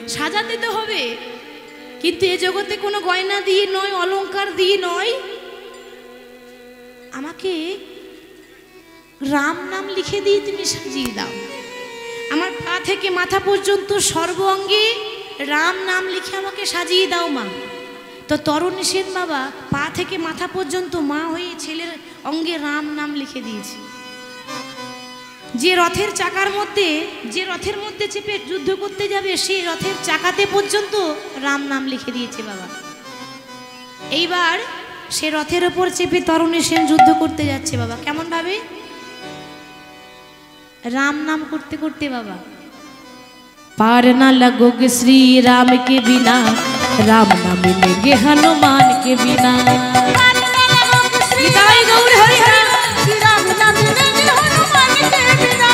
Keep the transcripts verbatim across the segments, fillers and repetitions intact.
সাজাতে তো হবে, কিন্তু এ জগতে কোনো গয়না দিয়ে নয়, অলংকার দিয়ে নয়, আমাকে রাম নাম লিখে দিয়ে তুমি সাজিয়ে দাও। আমার পা থেকে মাথা পর্যন্ত সর্ব অঙ্গে রাম নাম লিখে আমাকে সাজিয়ে দাও মা। তো তরুণী সেন বাবা পা থেকে মাথা পর্যন্ত মা হয়ে ছেলের অঙ্গে রাম নাম লিখে দিয়েছে। যে রথের চাকার মধ্যে যে রথের মধ্যে চেপে যুদ্ধ করতে যাবে সেই রথের চাকাতে পর্যন্ত রাম নাম লিখে দিয়েছে বাবা। এইবার সে রথের ওপর চেপে তরুণী সেন যুদ্ধ করতে যাচ্ছে বাবা। কেমন ভাবে? राम नाम करते करते बाबा। पार ना लगोगे श्री राम के बिना, राम ना मिलेंगे हनुमान के बिना। निताई गौर हरि हरि, श्री राम ना मिलेंगे हनुमान के बिना।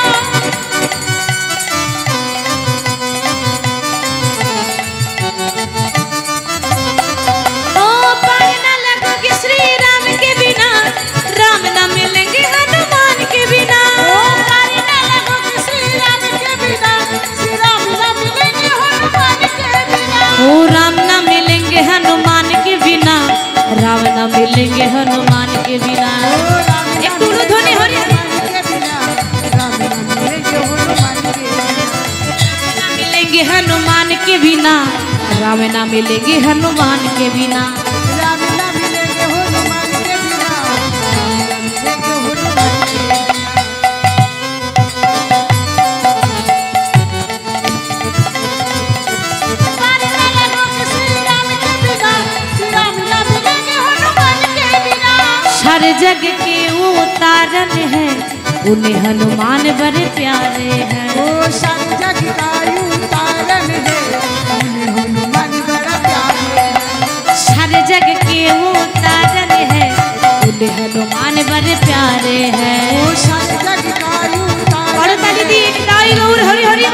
ओ पार ना लगोगे श्री राम के बिना, राम ना मिलेंगे हनुमान के बिना। ओ राम ना मिलेंगे हनुमान के बिना, राम ना मिलेंगे हनुमान के बिना। एक ध्वनि हरि मिलेंगे हनुमान के बिना, राम ना मिलेंगे हनुमान के बिना। हर जग के वो तारन है, उन्हें हनुमान बड़े प्यारे हैं। ओ सब जग का तारन है, उन्हें हनुमान बड़ा प्यारे है। हर जग के वो तारन है, उन्हें हनुमान बड़े प्यारे हैं। ओ सब जग का तारन दी दाई गौर हरि हरि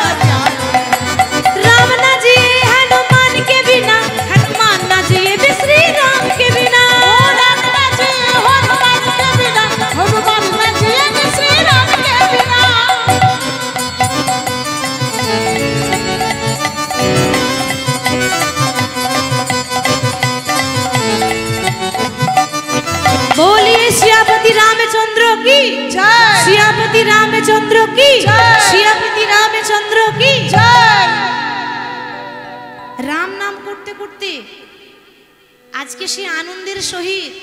राम ना जी हनुमान के बिना, हनुमान ना जी श्री राम के बिना। बोलिए सियापति रामचंद्र की जय, सियापति रामचंद्र की जय, सियापति रामचंद्र की जय। राम नाम करते करते आज के से आनंदेर सहित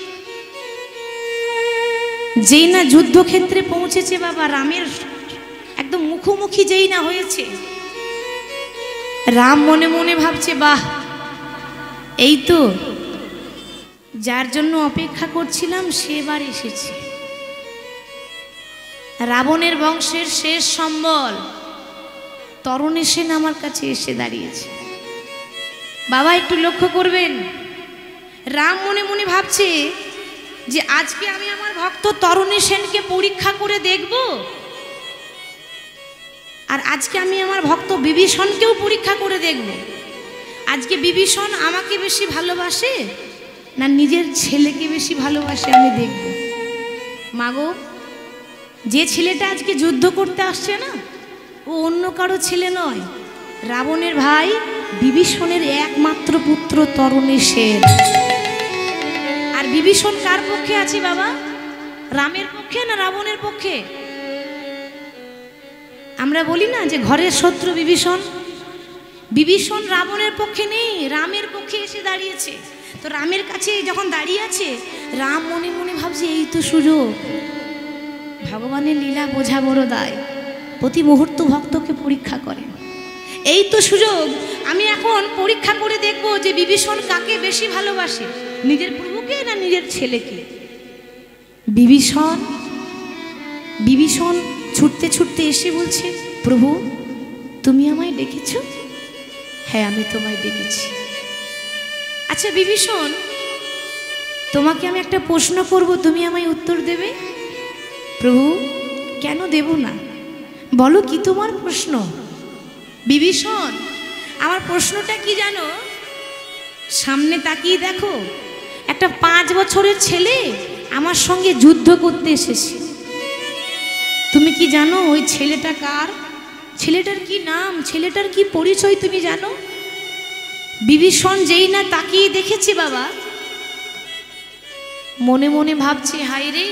যেই না যুদ্ধক্ষেত্রে পৌঁছেছে বাবা, রামের একদম মুখোমুখি যেই না হয়েছে, রাম মনে মনে ভাবছে বাহ, এই তো যার জন্য অপেক্ষা করছিলাম সেবার এসেছে। রাবণের বংশের শেষ সম্বল তরুণী সেন আমার কাছে এসে দাঁড়িয়েছে। বাবা একটু লক্ষ্য করবেন, রাম মনে মনে ভাবছে যে আজকে আমি আমার ভক্ত তরুণী সেনকে পরীক্ষা করে দেখব, আর আজকে আমি আমার ভক্ত বিভীষণকেও পরীক্ষা করে দেখব। আজকে বিভীষণ আমাকে বেশি ভালোবাসে না নিজের ছেলেকে বেশি ভালোবাসে আমি দেখব। মাগো, যে ছেলেটা আজকে যুদ্ধ করতে আসছে না, ও অন্য কারো ছেলে নয়, রাবণের ভাই বিভীষণের একমাত্র পুত্র তরুণী সেন। আর বিভীষণ কার পক্ষে আছে বাবা? রামের পক্ষে না রাবণের পক্ষে? আমরা বলি না যে ঘরের শত্রু বিভীষণ, বিভীষণ রাবণের পক্ষে নেই, রামের পক্ষে এসে দাঁড়িয়েছে। তো রামের কাছে যখন দাঁড়িয়ে আছে, রাম মনে মনে ভাবছে এই তো সুযোগ, ভগবানের লীলা বোঝা বড় দায়, প্রতি মুহূর্ত ভক্তকে পরীক্ষা করেন। এই তো সুযোগ, আমি এখন পরীক্ষা করে দেখব যে বিভীষণ কাকে বেশি ভালোবাসে, নিজের প্রভুকে না নিজের ছেলেকে। বিভীষণ বিভীষণ ছুটতে ছুটতে এসে বলছে, প্রভু তুমি আমায় ডেকেছ? হ্যাঁ আমি তোমায় ডেকেছি। আচ্ছা বিভীষণ, তোমাকে আমি একটা প্রশ্ন করব, তুমি আমায় উত্তর দেবে? প্রভু কেন দেব না, বলো কি তোমার প্রশ্ন? বিভীষণ, আমার প্রশ্নটা কি জানো? সামনে তাকিয়ে দেখো, একটা পাঁচ বছরের ছেলে আমার সঙ্গে যুদ্ধ করতে এসেছে। তুমি কি জানো ওই ছেলেটা কার? ছেলেটার কি নাম, ছেলেটার কি পরিচয় তুমি জানো? বিভীষণ যেই না তাকিয়ে দেখেছে বাবা, মনে মনে ভাবছে, হায় রে,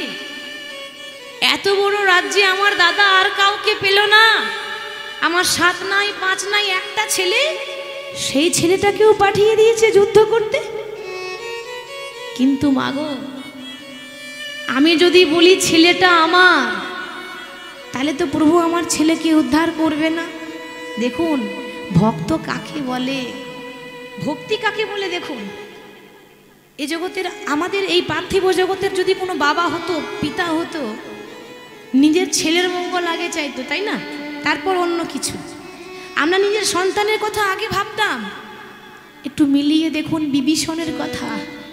এত বড় রাজ্যে আমার দাদা আর কাউকে পেল না, আমার সাত নাই পাঁচ নাই একটা ছেলে, সেই ছেলেটাকেও পাঠিয়ে দিয়েছে যুদ্ধ করতে। কিন্তু মাগো, আমি যদি বলি ছেলেটা আমার, তাহলে তো প্রভু আমার ছেলেকে উদ্ধার করবে না। দেখুন ভক্ত কাকে বলে, ভক্তি কাকে বলে। দেখুন এই জগতের, আমাদের এই পার্থিব জগতের যদি কোনো বাবা হতো, পিতা হতো, নিজের ছেলের মঙ্গল আগে চাইতো, তাই না? তারপর অন্য কিছু। আমরা নিজের সন্তানের কথা আগে ভাবতাম। একটু মিলিয়ে দেখুন বিভীষণের কথা।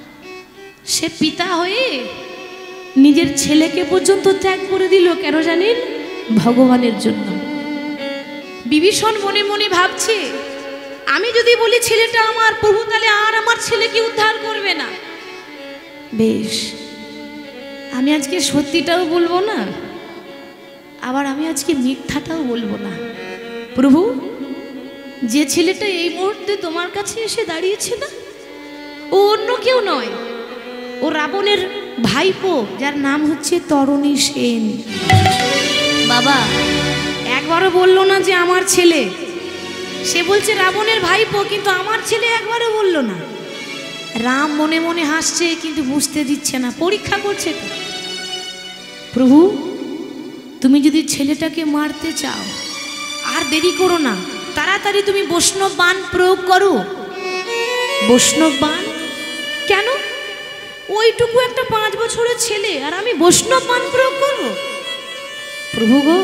সে পিতা হয়ে নিজের ছেলেকে পর্যন্ত ত্যাগ করে দিল। কেন জানেন? ভগবানের জন্য। বিভীষণ মনে মনে ভাবছে, আমি যদি বলি ছেলেটা আমার, প্রভু তাহলে আর আমার ছেলেকে উদ্ধার করবে না। বেশ, আমি আজকে সত্যিটাও বলবো না, আবার আমি আজকে মিথ্যাটাও বলবো না। প্রভু, যে ছেলেটা এই মুহূর্তে তোমার কাছে এসে দাঁড়িয়েছে না, ও অন্য কেউ নয়, ও রাবণের ভাইপো, যার নাম হচ্ছে তরণী সেন। বাবা একবারও বললো না যে আমার ছেলে, সে বলছে রাবণের ভাইপো, কিন্তু আমার ছেলে একবারও বললো না। রাম মনে মনে হাসছে, কিন্তু বুঝতে দিচ্ছে না, পরীক্ষা করছে তো। প্রভু, তুমি যদি ছেলেটাকে মারতে চাও, আর দেরি করো না, তাড়াতাড়ি তুমি বৈষ্ণব বাণ প্রয়োগ করো। বৈষ্ণব বাণ কেন? ওইটুকু একটা পাঁচ বছরের ছেলে, আর আমি বৈষ্ণব বাণ প্রয়োগ করবো? প্রভু গো,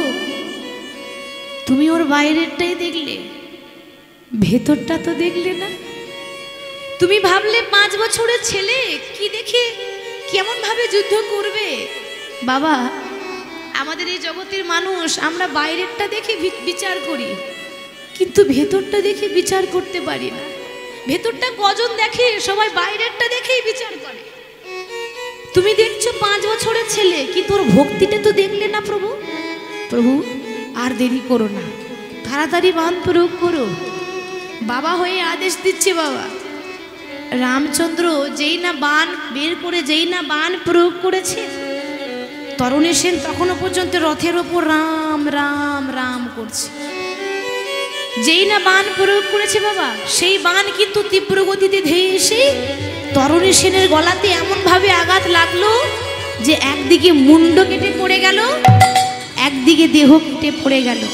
তুমি ওর বাইরেরটাই দেখলে, ভেতরটা তো দেখলে না। তুমি ভাবলে পাঁচ বছরের ছেলে কি দেখে কেমন ভাবে যুদ্ধ করবে। বাবা, আমাদের এই জগতের মানুষ, আমরা বাইরেরটা দেখে বিচার করি, কিন্তু ভেতরটা দেখে বিচার করতে পারি না। ভেতরটা কজন দেখে? সবাই বাইরেরটা দেখেই বিচার করে। তুমি দেখছো পাঁচ বছরের ছেলে, কিন্তু ওর ভক্তিটা তো দেখলে না। প্রভু প্রভু আর দেরি করো না, তাড়াতাড়ি বাণ প্রয়োগ করো। বাবা হয়ে আদেশ দিচ্ছে। বাবা রামচন্দ্র যেই না বাণ বের করে, যেই না বাণ প্রয়োগ করেছে, তরণী সেন তখনও পর্যন্ত রথের ওপর রাম রাম রাম করছে। যেই না বাণ প্রয়োগ করেছে বাবা, সেই বাণ কিন্তু তীব্র গতিতে ধেয়ে এসে তরণী সেনের গলাতে এমন ভাবে আঘাত লাগলো যে একদিকে মুন্ড কেটে পড়ে গেল, একদিকে দেহ কেটে পড়ে গেল।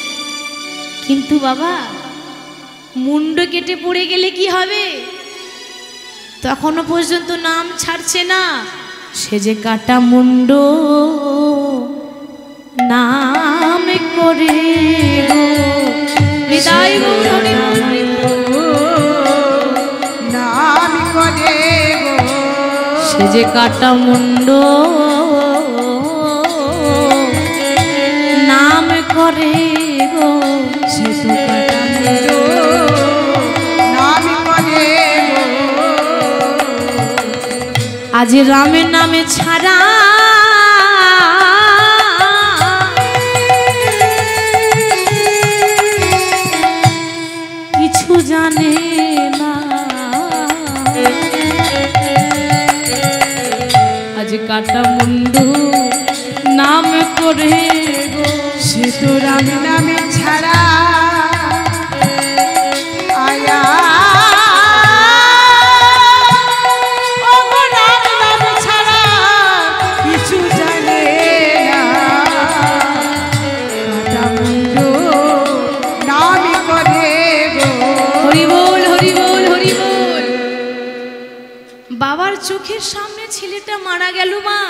কিন্তু বাবা, মুন্ড কেটে পড়ে গেলে কি হবে? তখনও পর্যন্ত নাম ছাড়ছে না। সে যে কাটা মুন্ড নাম করে গো, বিদায় গো, নাম করে গো, সে যে কাটা মুন্ড নাম করে গো, সে তো কাটা মুন্ড নাম করে গো। আজ রামের নামে ছাড়া কিছু জানে না। আজ কাটা মুন্ডু নাম করে গো, সে তো রাম নামে ছাড়া আয়া ও গো, রাম নাম ছাড়া কিছু জানে না। কাটা মুন্ড নাম করে গো। হরি বল, হরি বল, হরি বল। বাবার চোখের সামনে ছেলেটা মারা গেল। মা,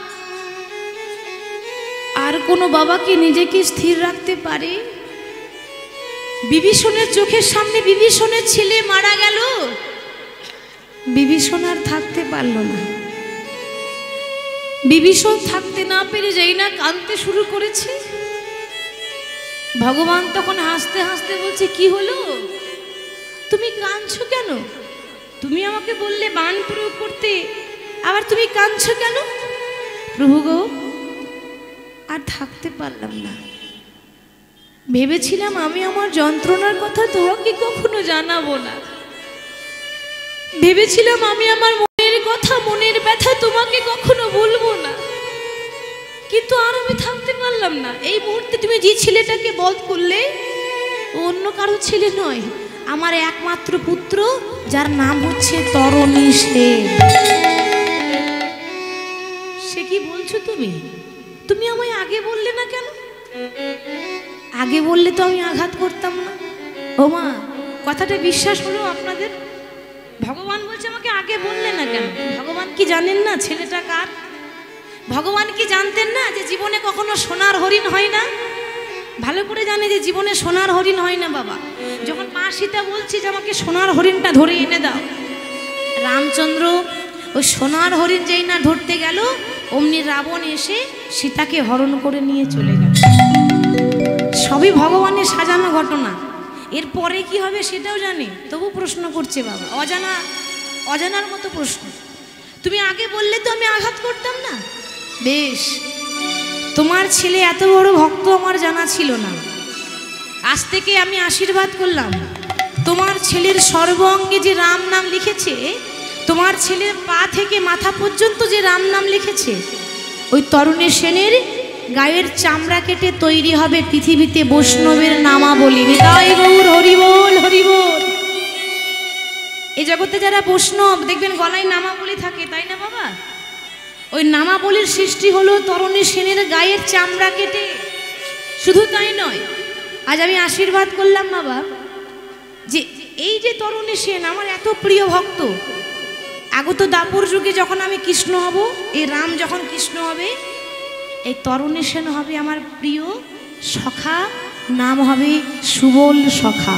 আর কোনো বাবা কি নিজেকে স্থির রাখতে পারে? বিভীষণের চোখের সামনে বিভীষণের ছেলে মারা গেল, বিভীষণ আর থাকতে পারল না। বিভীষণ থাকতে না পেরে যেই না কাঁদতে শুরু করেছে, ভগবান তখন হাসতে হাসতে বলছে, কি হলো, তুমি কাঁদছো কেন? তুমি আমাকে বললে বাণ প্রয়োগ করতে, আবার তুমি কাঁদছো কেন? প্রভু গো, আর থাকতে পারলাম না, ভেবেছিলাম আমি আমার যন্ত্রণার কথা তোমাকে কখনো জানাবো না, ভেবেছিলাম আমি আমার মনের কথা মনের ব্যথা তোমাকে কখনো বলবো না, কিন্তু আর আমি থাকতে পারলাম না। এই মুহূর্তে তুমি যে ছেলেটাকে বধ করলে ও অন্য কারো ছেলে নয়, আমার একমাত্র পুত্র, যার নাম হচ্ছে তরণী সেন। সে কি বলছো তুমি? তুমি আমায় আগে বললে না কেন? আগে বললে তো আমি আঘাত করতাম না। ও মা, কথাটা বিশ্বাস হলো আপনাদের? ভগবান বলছে আমাকে আগে বললে না কেন? ভগবান কি জানেন না ছেলেটা কার? ভগবান কি জানতেন না যে জীবনে কখনো সোনার হরিণ হয় না? ভালো করে জানে যে জীবনে সোনার হরিণ হয় না বাবা। যখন মা সীতা বলছে যে আমাকে সোনার হরিণটা ধরে এনে দাও, রামচন্দ্র ওই সোনার হরিণ যেই না ধরতে গেল, অমনি রাবণ এসে সীতাকে হরণ করে নিয়ে চলে গেল। সবই ভগবানের সাজানো ঘটনা। এরপরে কি হবে সেটাও জানে, তবু প্রশ্ন করছে বাবা, অজানা অজানার মতো প্রশ্ন। তুমি আগে বললে তো আমি আঘাত করতাম না। বেশ, তোমার ছেলে এত বড় ভক্ত আমার জানা ছিল না। আজ থেকে আমি আশীর্বাদ করলাম, তোমার ছেলের সর্বাঙ্গে যে রাম নাম লিখেছে, তোমার ছেলের পা থেকে মাথা পর্যন্ত যে রাম নাম লিখেছে, ওই তরণী সেনের গায়ের চামড়া কেটে তৈরি হবে পৃথিবীতে বৈষ্ণবের নামাবলী। হৃদয় গৌর হরিবোল হরিবোল। এই জগতে যারা বৈষ্ণব দেখবেন গলায় নামাবলী থাকে, তাই না বাবা? ওই নামাবলীর সৃষ্টি হলো তরণী সেনের গায়ের চামড়া কেটে। শুধু তাই নয়, আজ আমি আশীর্বাদ করলাম বাবা যে এই যে তরণী সেন আমার এত প্রিয় ভক্ত, আগত দাপর যুগে যখন আমি কৃষ্ণ হব, এই রাম যখন কৃষ্ণ হবে, এই তরণী সেন হবে আমার প্রিয় সখা, নাম হবে সুবল সখা,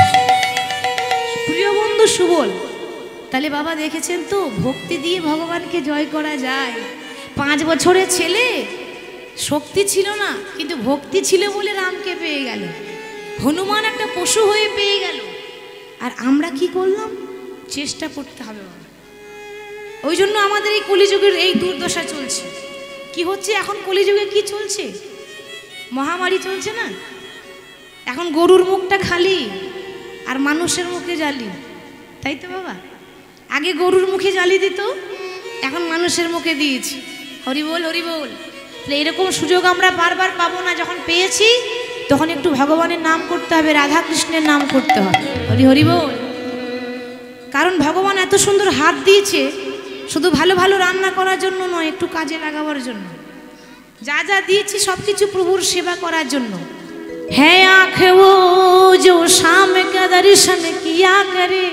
প্রিয় বন্ধু সুবল। তাহলে বাবা দেখেছেন তো, ভক্তি দিয়ে ভগবানকে জয় করা যায়। পাঁচ বছরের ছেলে, শক্তি ছিল না কিন্তু ভক্তি ছিল বলে রামকে পেয়ে গেল। হনুমান একটা পশু হয়ে পেয়ে গেল। আর আমরা কি করলাম? চেষ্টা করতে হবে বাবা। ওই জন্য আমাদের এই কলিযুগের এই দুর্দশা চলছে। কি হচ্ছে এখন কলিযুগে? কি চলছে? মহামারী চলছে না? এখন গরুর মুখটা খালি আর মানুষের মুখে জালি, তাই তো বাবা? আগে গরুর মুখে জালি দিত, এখন মানুষের মুখে দিয়েছি। হরি বল হরি বল। এরকম সুযোগ আমরা বারবার পাবো না। যখন পেয়েছি তখন একটু ভগবানের নাম করতে হবে, রাধা কৃষ্ণের নাম করতে হবে। হরি হরি বল। কারণ ভগবান এত সুন্দর হাত দিয়েছে, শুধু ভালো ভালো রান্না করার জন্য নয়, একটু কাজে লাগাবার জন্য। যা যা দিয়েছি সব কিছু প্রভুর সেবা করার জন্য। হ্যাঁ, आँख वो जो शाम का दर्शन किया करे,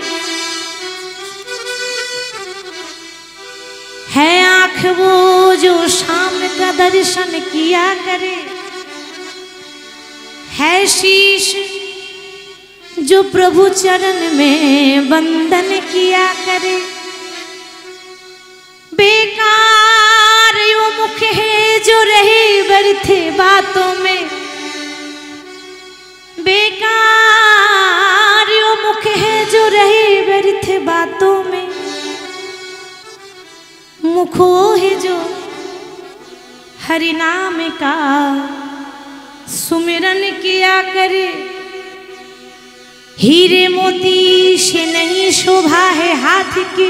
है आँख वो जो शाम का दर्शन किया करे, है शीश जो प्रभु चरण में वंदन किया करे, बेकार यो मुख है जो रहे व्यर्थ बातों में, बेकार यो मुख है जो रहे व्यर्थ बातों में, मुखो है जो हरि नाम का सुमिरन किया करे, हीरे मोती से नहीं शोभा है हाथ की,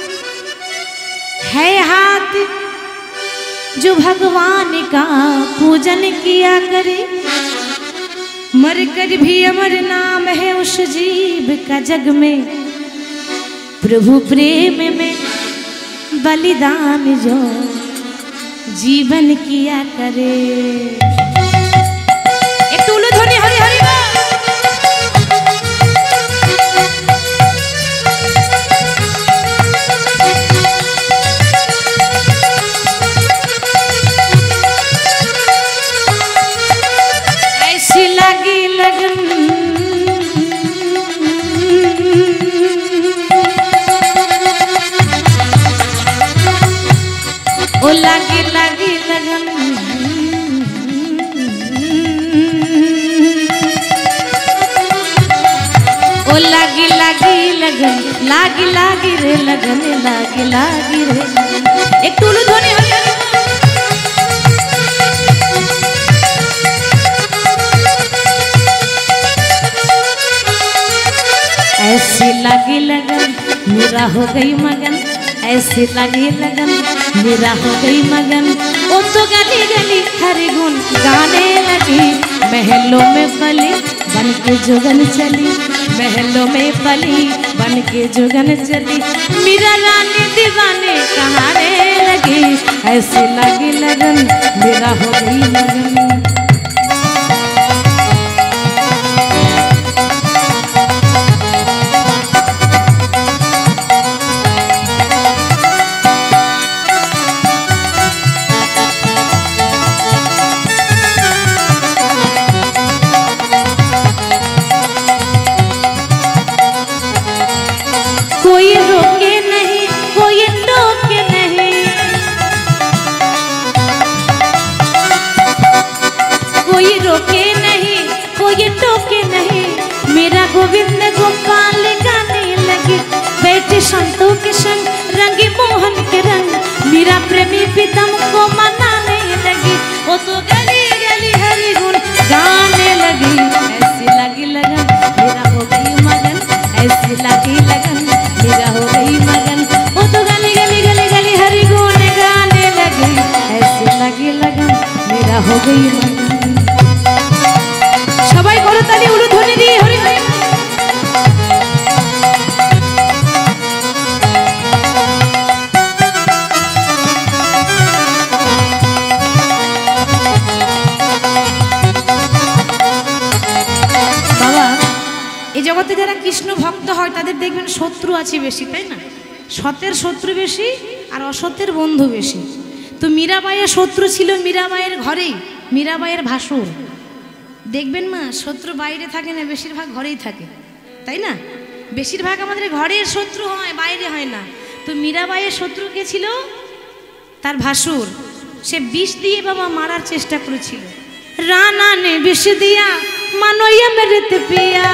है हाथ जो भगवान का पूजन किया करे, मर कर भी अमर नाम है उस जीव का जग में, प्रभु प्रेम में बलिदान जो जीवन किया करे। एक तुलो ध्वनि हरि हरि बोल। ऐसी लगी लगन ओ लगी लगी लगन, ओ लगी लगी लगन, लागी लागी रे लगन, लागी लागी रे। एक टूलू ध्वनि हरि हरि बोल। ऐसी लगी लगन मेरा हो गई मगन, ऐसी लगी लगन मेरा हो गई मगन। वो तो गली गली हरि गुण गाने लगी, महलों में पली बन के जुगन चली, महलों में पली बन के जुगन चली। मेरा रानी दीवाने कहाने लगी, ऐसी लगी लगन मेरा हो गई मगन। कोई रोके नहीं कोई टोके नहीं, कोई रोके नहीं कोई टोके नहीं। मेरा गोविंद गोपाल गाने लगे, बैठे संतों के संग रंगी मोहन के रंग, मेरा प्रेमी प्रीतम को मनाने लगी। वो तो गली गली हरि गुण गाने लगी, ऐसी लगी लगन मेरा हो गई मगन, ऐसी लगी लगन मेरा हो गई मगन। वो तो गली गली गली गली हरि गुण गाने लगी, ऐसी लगी लगन मेरा हो गई मगन। সবাই করতালি উলুধ্বনি দিয়ে হরি হরি। বাবা এই জগতে যারা কৃষ্ণ ভক্ত হয় তাদের দেখবেন শত্রু আছে বেশি, তাই না? সতের শত্রু বেশি আর অসতের বন্ধু বেশি। তো মীরাবাইয়ের শত্রু ছিল মীরাবাইয়ের ঘরেই, মীরাবাইয়ের ভাসুর। দেখবেন মা শত্রু বাইরে থাকে না, বেশিরভাগ ঘরেই থাকে, তাই না? বেশিরভাগ আমাদের ঘরের শত্রু হয়, বাইরে হয় না। তো মীরাবাইয়ের শত্রু কে ছিল? তার ভাসুর। সে বিষ দিয়ে বাবা মারার চেষ্টা করেছিল। রানা নে বিষ দিয়া মানইয়া মেরেতে পিয়া,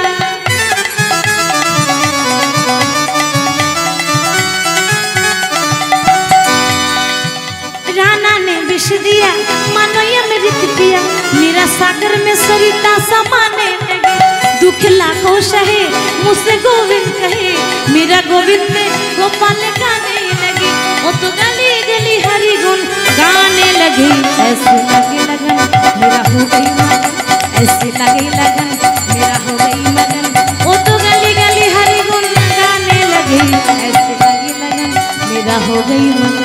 राना ने विष दिया मानोया मेरी पिया, मेरा सागर में सरिता समाने लगे। दुख लाखों सहे मुझसे गोविंद कहे, मेरा गोविंद में गोपाल गाने लगे। वो तो गली गली हरि गुण गाने लगे, ऐसी लगी लगन मेरा हो गई मगन, ऐसी लगी लगन मेरा हो गई मगन। वो तो गली गली हरि गुण गाने लगे, ऐसी लगी लगन मेरा हो गई मगन।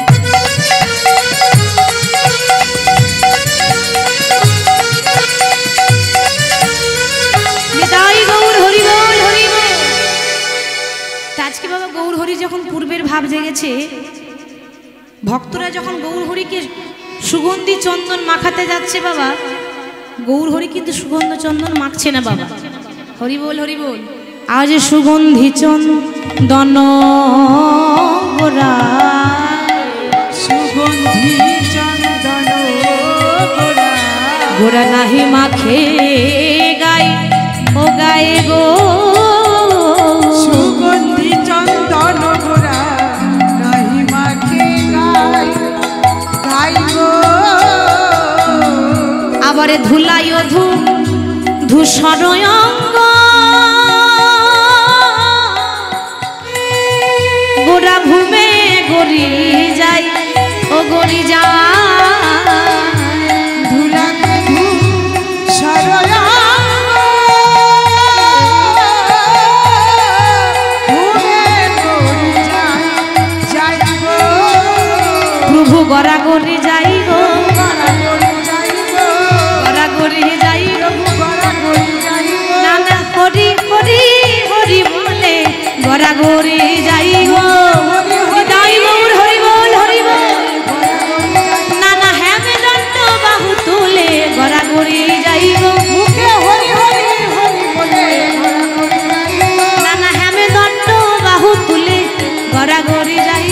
আজকে বাবা গৌর হরি যখন পূর্বের ভাব জেগেছে, ভক্তরা যখন গৌর হরিকে সুগন্ধি চন্দন মাখাতে যাচ্ছে বাবা, গৌর হরি কিন্তু সুগন্ধ চন্দন মাখছে না বাবা। হরি বল হরি বল। আজ সুগন্ধি চন্দন গোরা, সুগন্ধি চন্দন গোরা, গোরা নাহি মাখে গাই ও গায়ে গো, সুগন্ধি চন্দন গোরা নাহি মাখে গাই গাই গো। আবারে ধুলাই ধু ধূসর অঙ্গ, গোরা ভূমে গড়ি যাই ও গড়ি যায়, ধুলাকে ধূসর প্রভু গড়া গড়ি যাই গো, গড়া গড়ি যাই গো, নানা হরি হরি হরি বলে গড়া গড়ি যাই গো। হৃদয় গৌর হরি বল হরি বল, নানা হ্যামে দণ্ড বাহু তুলে গড়া গড়ি যাই গো, নানা হ্যামে দণ্ড বাহু তুলে গড়া গড়ি যাই।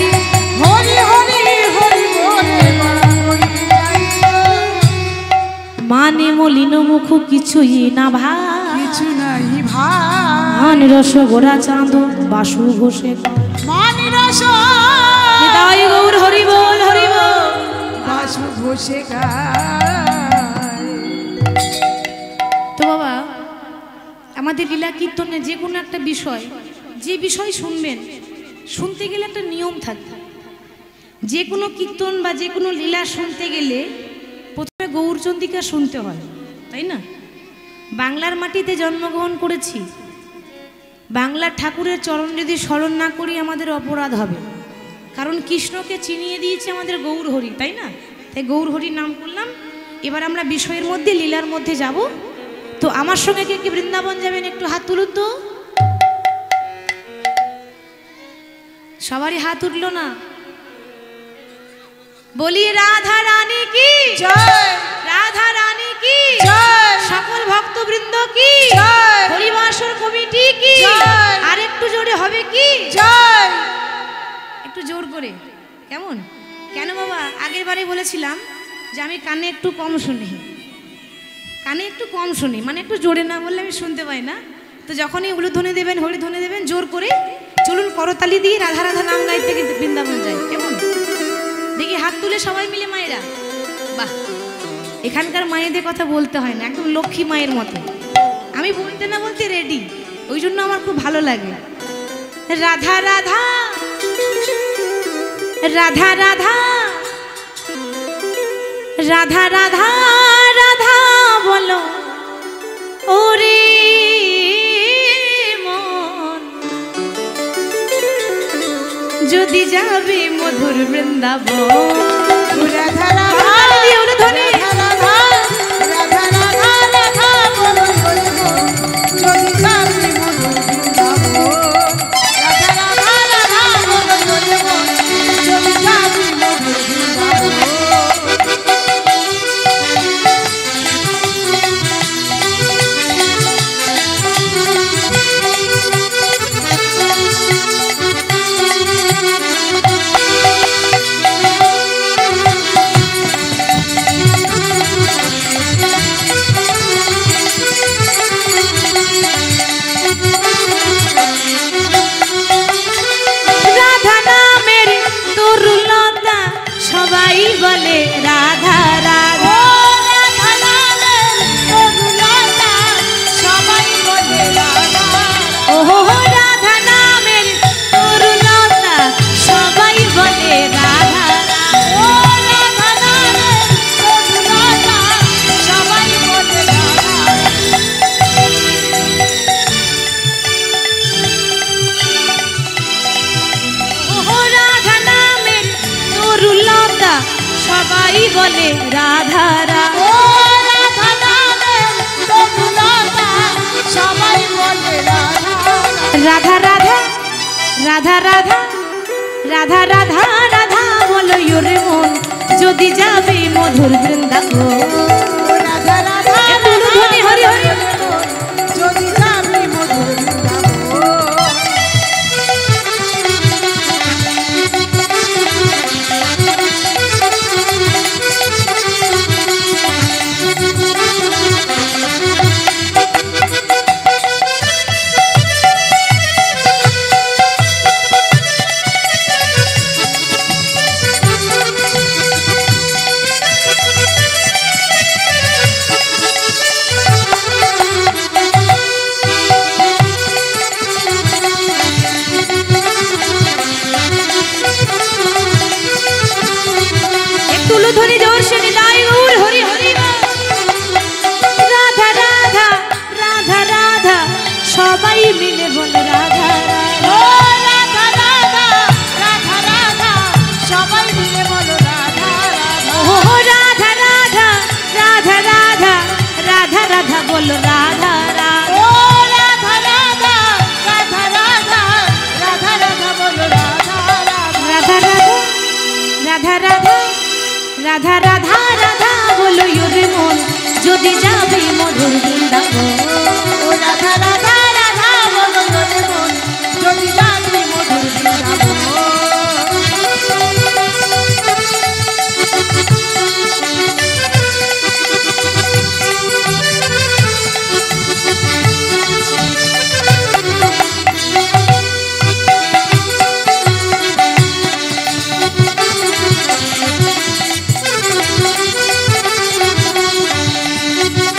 মানে মলিন মুখ কিছুই না ভা, কিছু নাই ভাই রস গোরা চাঁদ বাসু ঘোষে মানি রস হৃদয় গৌর হরি বল হরি বল, বাসু ঘোষে গায়। তো বাবা আমাদের লীলা কীর্তনে যে কোনো একটা বিষয়, যে বিষয় শুনবেন, শুনতে গেলে একটা নিয়ম থাকে। যে কোনো কীর্তন বা যে কোনো লীলা শুনতে গেলে প্রথমে গৌরচন্দ্রিকা শুনতে হয়, তাই না? বাংলার মাটিতে জন্মগ্রহণ করেছি, বাংলার ঠাকুরের চরণ যদি স্মরণ না করি আমাদের অপরাধ হবে। কারণ কৃষ্ণকে চিনিয়ে দিয়েছে আমাদের গৌরহরি, তাই না? তাই গৌরহরির নাম করলাম। এবার আমরা বিষয়ের মধ্যে, লীলার মধ্যে যাব। তো আমার সঙ্গে কে কে বৃন্দাবন যাবেন একটু হাত তুলুন তো। সবারই হাত উঠলো না। বলি রাধা রানী কি জয়, রাধা রানী কি জয়, সকল ভক্তবৃন্দ কি জয়, হরিবাসর কমিটি কি জয়, আর একটু জোরে হবে কি জয়। একটু জোর করে। কেমন? কেন বাবা? আগের বারে বলেছিলাম যে আমি কানে একটু কম শুনি, কানে একটু কম শুনি, মানে একটু জোরে না বললে আমি শুনতে পাই না। তো যখনই উলুধ্বনি দেবেন, হরিধ্বনি দেবেন, জোর করে চলুন করতালি দিয়ে রাধা রাধা নাম গাইতে কিন্তু বৃন্দাবন যাই। কেমন? দেখি হাত তুলে সবাই মিলে মায়েরা। বাহ, এখানকার মায়েদের কথা বলতে হয় না, একদম লক্ষ্মী মায়ের মতো। আমি বলতে না বলতে রেডি, ওই জন্য আমার খুব ভালো লাগে। রাধা রাধা রাধা রাধা রাধা রাধা রাধা বলো ওরে মন, যদি যাবে মধুর বৃন্দাবন। রাধা রাধা উলুধ্বনি। রাধা রাধা রাধা রাধা বলো হরি বল, যদি যাবি মধুর বৃন্দাবন। রাধা রাধা রাধা বলো হরি বল, যদি যাবি মধুর বৃন্দাবন। রাধা নামের তরুলতা সবাই বলে রাধা রাধা। রাধা নামের তরুলতা সবাই বলে রাধা। ওহো রাধা নামের তরুলতা সবাই বলে রাধা ও রাধা নামের তরুলতা সবাই বলে রাধা। ওহো রাধা নামের তরুলতা সবাই বলে রাধা রাধা। ও রাধা নামের তরুলতা সবাই বলে রাধা। রাধা রাধা রাধা রাধা রাধা রাধা রাধা বলো ইয়োরে মন, যদি যাবে মধুর বৃন্দাবন। ও রাধা রাধা একটু উলুধ্বনি, হরি হরি। যদি যাবি মধুর বৃন্দাবন। একটু উলুধ্বনি জোর সে নিতাই গৌর হরি হরি। রাধা রাধা রাধা রাধা সবাই মিলে বলে রাধা ও রাধা। রাধা রাধা রাধা রাধা সবাই মিলে বলো রাধা রাধা। ওহো রাধা রাধা রাধা রাধা রাধা রাধা বলো রাধা রাধা। ও রাধা রাধা রাধা রাধা রাধা রাধা বলো রাধা রাধা। রাধা রাধা রাধা রাধা রাধা রাধা রাধা বলো ইয়োরে মন, যদি যাবে মধুর বৃন্দাবন। ও রাধা রাধা রাধা বলো হরি বল, যদি যাবি মধুর বৃন্দাবন। রাধা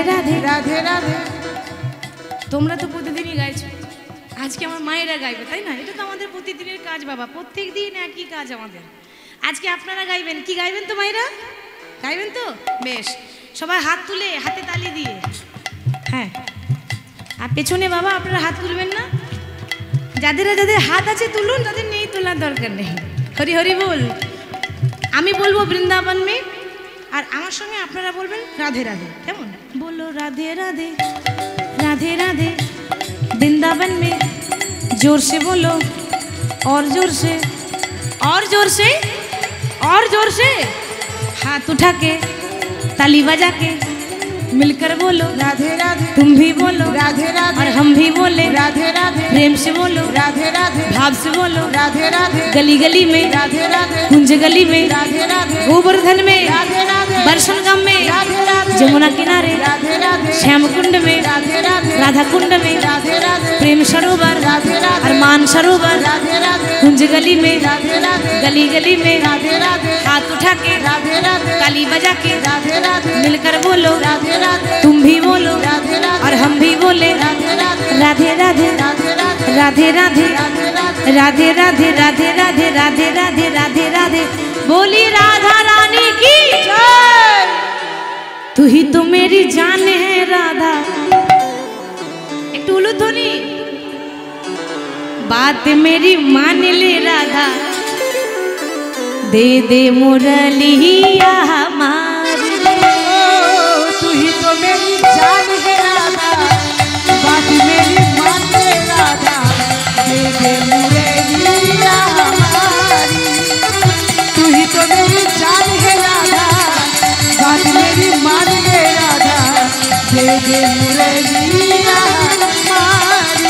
রাধে রাধে রাধে। তোমরা তো প্রতিদিনই গাইছো, আজকে আমার মায়েরা গাইবে, তাই না? এটা তো আমাদের প্রতিদিনের কাজ বাবা, প্রত্যেক দিন একই কাজ আমাদের। আজকে আপনারা গাইবেন, কি গাইবেন তো মায়েরা? গাইবেন তো? বেশ, সবাই হাত তুলে, হাতে তালি দিয়ে। হ্যাঁ, আর পেছনে বাবা আপনারা হাত তুলবেন না, যাদের যাদের হাত আছে তুলুন, যাদের নেই তোলার দরকার নেই। হরি হরি বল। আমি বলবো বৃন্দাবন মে, আর আমার সঙ্গে আপনারা বলবেন রাধে রাধে। কেমন? বলো রাধে রাধে राधे राधे वृंदावन में। जोर से बोलो, और जोर से, और जोर से, और जोर से। हाथ उठा के, ताली बजा के, मिलकर बोलो राधे राधे। तुम भी बोलो राधे राधे। और हम भी बोले राधे राधे। प्रेम से बोलो राधे राधे। भाव से बोलो राधे राधे। गली गली में राधे राधे। कुंज गली में राधे राधे। गोवर्धन में राधे राधे। बरसनगम में राधे राधे। जमुना किनारे राधे राधे। श्याम कुंड में राधे राधे। राधा कुंड में राधे राधे। प्रेम सरोवर राधे राधे। और मान सरोवर राधे राधे। कुंज गली में राधे राधे। गली गली में राधे राधे। हाथ उठा के राधे राधे। ताली बजा के राधे राधे। मिलकर बोलो राधे राधे। तुम भी बोलो राधे राधे। और हम भी बोले राधे राधे। राधे राधे राधे राधे। राधे राधे राधे राधे। राधे राधे राधे राधे राधे राधे राधे। बोली राधा रानी की जय। तू ही तो मेरी जान है राधा। एक टूलू ध्वनि, बात मेरी मान ले राधा, दे दे मुरलिया हमारी। तू ही तो मेरी जान है राधा, बात मेरी मान ले राधा, दे दे मुरलिया हमारी। तू ही तो मेरी जान है राधा, बात मेरी मान ले राधा, दे दे मुरलिया हमारी।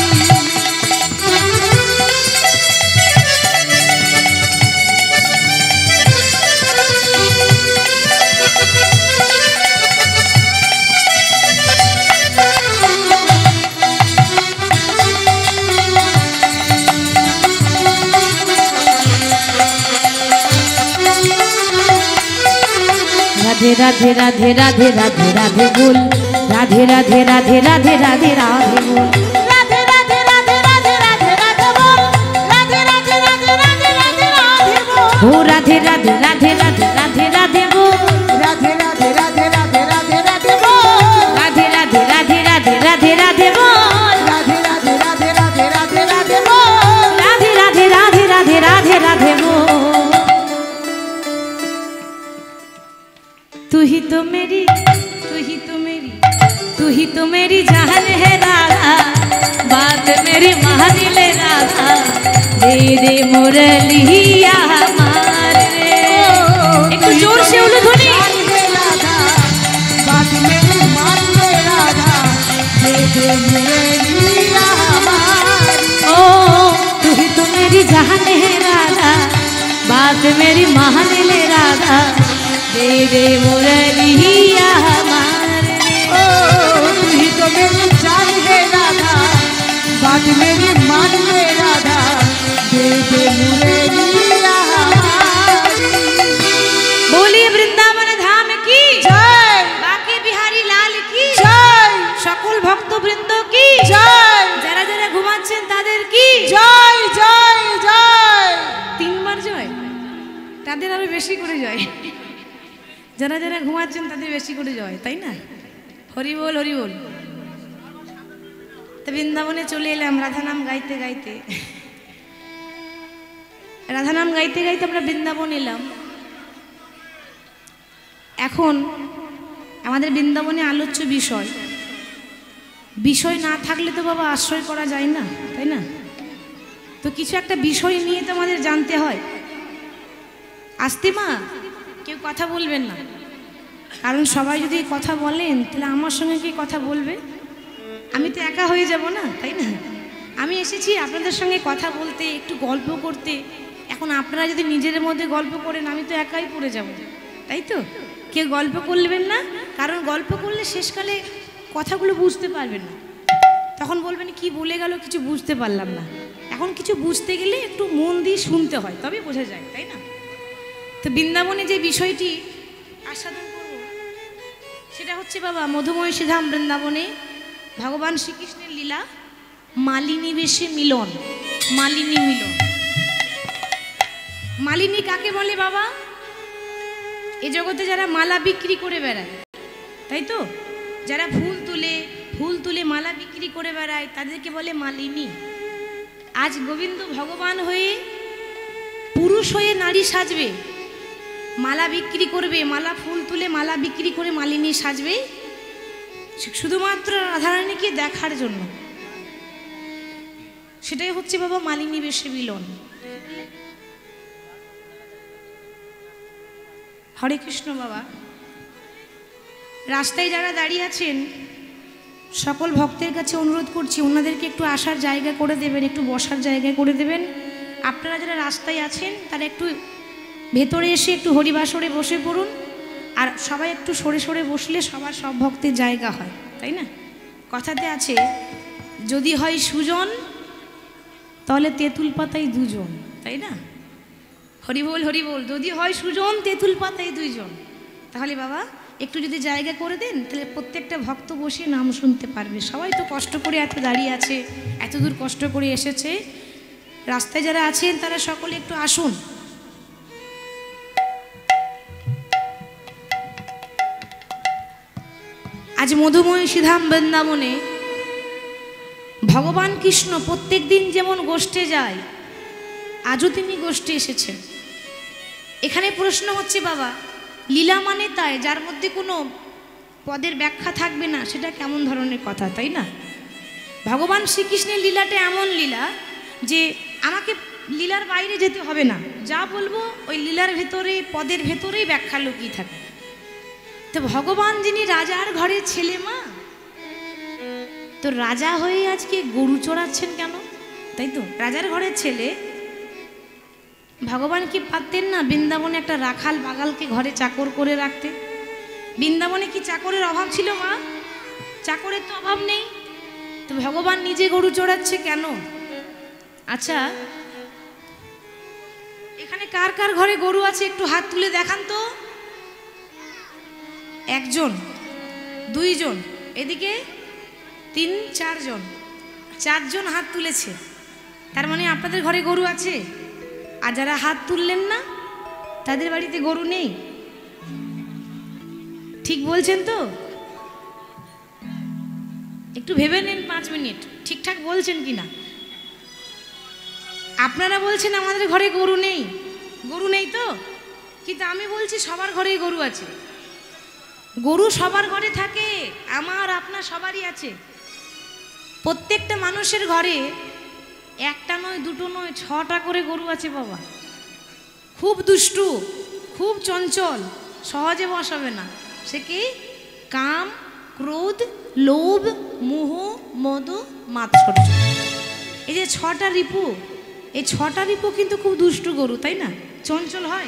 राधे राधे राधे राधे राधे राधे बोल, राधे राधे राधे राधे राधे राधे बोल, राधे राधे राधे राधे राधे राधे बोल, राधे राधे राधे राधे राधे राधे बोल। हो राधे राधे राधे राधे राधे राधे बोल, राधे राधे राधे राधे राधे राधे बोल, राधे राधे राधे राधे राधे राधे बोल, राधे राधे राधे राधे राधे राधे बोल, राधे राधे राधे राधे राधे राधे बोल। तू ही तो मेरी, तू ही तो मेरी, तू ही तो मेरी जान है राधा, बात मेरी मान ले राधा, दे दे मुरलिया हमारे। एक तो जोर से उल्लू ध्वनि। राधा, बात मेरी मान ले राधा, दे दे मुरलिया हमारी। ओ तू ही तो मेरी जान है राधा, बात मेरी मान ले राधा, दे दे मुरलिया हमारे। ओ तू ही तो मेरी जान है राधा, बात मेरी मान ले राधा, दे दे मुरलिया हमारी। बोलिए वृंदावन धाम की जय। बाकी बिहारी लाल की जय। সকল ভক্তবৃন্দ কি জয়। যারা যারা ঘুমাচ্ছেন তাদের কি জয় জয় জয়। তিনবার জয়, তাদের আরো বেশি করে জয়। যারা যারা ঘুমাচ্ছেন তাদের বেশি করে জয়, তাই না? হরি বল হরি বল। তো বৃন্দাবনে চলে এলাম রাধা নাম গাইতে গাইতে, রাধা নাম গাইতে গাইতে আমরা বৃন্দাবন এলাম। এখন আমাদের বৃন্দাবনে আলোচ্য বিষয়, বিষয় না থাকলে তো বাবা আশ্রয় করা যায় না, তাই না? তো কিছু একটা বিষয় নিয়ে তো আমাদের জানতে হয়। আসতে মা কেউ কথা বলবেন না, কারণ সবাই যদি কথা বলেন তাহলে আমার সঙ্গে কি কথা বলবে? আমি তো একা হয়ে যাব না, তাই না? আমি এসেছি আপনাদের সঙ্গে কথা বলতে, একটু গল্প করতে। এখন আপনারা যদি নিজের মধ্যে গল্প করেন আমি তো একাই পড়ে যাব, তাই তো? কেউ গল্প করবেন না, কারণ গল্প করলে শেষকালে কথাগুলো বুঝতে পারবেন না, তখন বলবেন কি বলে গেল কিছু বুঝতে পারলাম না। এখন কিছু বুঝতে গেলে একটু মন দিয়ে শুনতে হয়, তবে বোঝা যায়, তাই না? তো বৃন্দাবনে যে বিষয়টি আস্বাদন করব সেটা হচ্ছে বাবা মধুময়ী ধাম বৃন্দাবনে ভগবান শ্রীকৃষ্ণের লীলা মালিনী বেশে মিলন। মালিনী মিলন, মালিনী কাকে বলে বাবা? এ জগতে যারা মালা বিক্রি করে বেড়ায়, তাই তো, যারা ফুল তুলে ফুল তুলে মালা বিক্রি করে বেড়ায় তাদেরকে বলে মালিনী। আজ গোবিন্দ ভগবান হয়ে পুরুষ হয়ে নারী সাজবে, মালা বিক্রি করবে, মালা ফুল তুলে মালা বিক্রি করে মালিনী সাজবে শুধুমাত্র রাধারানীকে দেখার জন্য। সেটাই হচ্ছে বাবা মালিনী বেশে মিলন। হরে কৃষ্ণ বাবা। রাস্তায় যারা দাঁড়িয়ে আছেন সকল ভক্তের কাছে অনুরোধ করছি ওনাদেরকে একটু আসার জায়গা করে দেবেন, একটু বসার জায়গা করে দেবেন। আপনারা যারা রাস্তায় আছেন তারা একটু ভেতরে এসে একটু হরিবাসরে বসে পড়ুন, আর সবাই একটু সরে সরে বসলে সবার সব ভক্তের জায়গা হয়, তাই না? কথাতে আছে যদি হয় সুজন তাহলে তেঁতুল পাতায় দুজন, তাই না? হরি বল হরি বল। যদি হয় সুজন তেঁতুল পাতায় দুইজন, তাহলে বাবা একটু যদি জায়গা করে দেন তাহলে প্রত্যেকটা ভক্ত বসে নাম শুনতে পারবে। সবাই তো কষ্ট করে এত দাঁড়িয়ে আছে, এত দূর কষ্ট করে এসেছে, রাস্তায় যারা আছেন তারা সকলে একটু আসুন। আজ মধুময়ী ধাম বৃন্দাবনে ভগবান কৃষ্ণ প্রত্যেক দিন যেমন গোষ্ঠে যায়, আজও তিনি গোষ্ঠে এসেছেন। এখানে প্রশ্ন হচ্ছে বাবা, লীলা মানে তাই যার মধ্যে কোনো পদের ব্যাখ্যা থাকবে না, সেটা কেমন ধরনের কথা, তাই না? ভগবান শ্রীকৃষ্ণের লীলাটা এমন লীলা যে আমাকে লীলার বাইরে যেতে হবে না, যা বলবো ওই লীলার ভেতরে পদের ভেতরেই ব্যাখ্যা লুকিয়ে থাকে। তো ভগবান যিনি রাজার ঘরের ছেলে মা, তো রাজা হয়ে আজকে গরু চড়াচ্ছেন কেন? তাই তো, রাজার ঘরের ছেলে ভগবান কি পারতেন না বৃন্দাবনে একটা রাখাল বাগালকে ঘরে চাকর করে রাখতে? বৃন্দাবনে কি চাকরের অভাব ছিল মা? চাকরের তো অভাব নেই, তো ভগবান নিজে গরু চড়াচ্ছে কেন? আচ্ছা, এখানে কার কার ঘরে গরু আছে একটু হাত তুলে দেখান তো। একজন, দুইজন, এদিকে তিন চারজন, চারজন হাত তুলেছে, তার মানে আপনাদের ঘরে গরু আছে। আর যারা হাত তুললেন না তাদের বাড়িতে গরু নেই, ঠিক বলছেন তো? একটু ভেবে নিন পাঁচ মিনিট ঠিকঠাক বলছেন কিনা। আপনারা বলছেন আমাদের ঘরে গরু নেই, গরু নেই তো, কিন্তু আমি বলছি সবার ঘরেই গরু আছে। গরু সবার ঘরে থাকে, আমার আপনার সবারই আছে। প্রত্যেকটা মানুষের ঘরে একটা নয় দুটো নয় ছটা করে গরু আছে বাবা। খুব দুষ্টু, খুব চঞ্চল, সহজে বসাবে না। সে কি? কাম, ক্রোধ, লোভ, মোহ, মদ, মাৎসর্য, এই যে ছটা রিপু, এই ছটা রিপু কিন্তু খুব দুষ্টু গরু, তাই না? চঞ্চল হয়।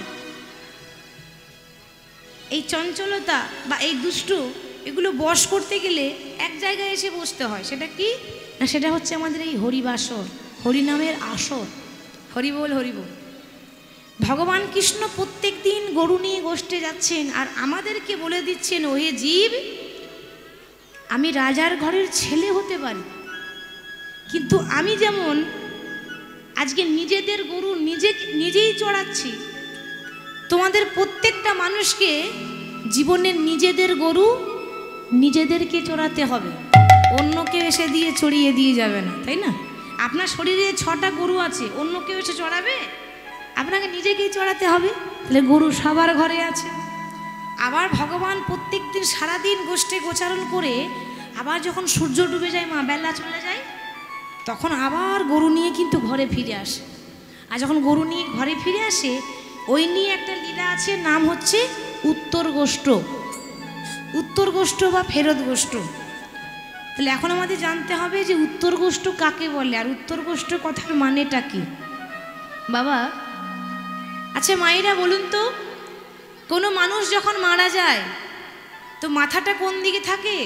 এই চঞ্চলতা বা এই দুষ্টু এগুলো বশ করতে গেলে এক জায়গায় এসে বসতে হয়। সেটা কি না, সেটা হচ্ছে আমাদের এই হরিবাসর, হরিনামের আসর। হরি বল হরি বল। ভগবান কৃষ্ণ প্রত্যেক দিন গরু নিয়ে গোষ্ঠে যাচ্ছেন আর আমাদেরকে বলে দিচ্ছেন, ওহে জীব, আমি রাজার ঘরের ছেলে হতে পারি, কিন্তু আমি যেমন আজকে নিজেদের গরু নিজে নিজেই চড়াচ্ছি, তোমাদের প্রত্যেকটা মানুষকে জীবনের নিজেদের গরু নিজেদেরকে চড়াতে হবে, অন্য কেউ এসে দিয়ে চড়িয়ে দিয়ে যাবে না, তাই না? আপনার শরীরে ছটা গরু আছে, অন্য কেউ এসে চড়াবে? আপনাকে নিজেকেই চড়াতে হবে। তাহলে গরু সবার ঘরে আছে। আবার ভগবান প্রত্যেক দিন সারাদিন গোষ্ঠে গোচারণ করে আবার যখন সূর্য ডুবে যায়, মা বেলা চলে যায়, তখন আবার গরু নিয়ে কিন্তু ঘরে ফিরে আসে। আর যখন গরু নিয়ে ঘরে ফিরে আসে, ওই নিয়ে একটা লীলা আছে, নাম হচ্ছে উত্তর গোষ্ঠ, উত্তর গোষ্ঠ বা ফেরত গোষ্ঠ। তাহলে এখন আমাদের জানতে হবে যে উত্তর গোষ্ঠ কাকে বলে আর উত্তর গোষ্ঠ কথার মানেটা কি বাবা। আচ্ছা মায়েরা বলুন তো, কোনো মানুষ যখন মারা যায় তো মাথাটা কোন দিকে থাকে?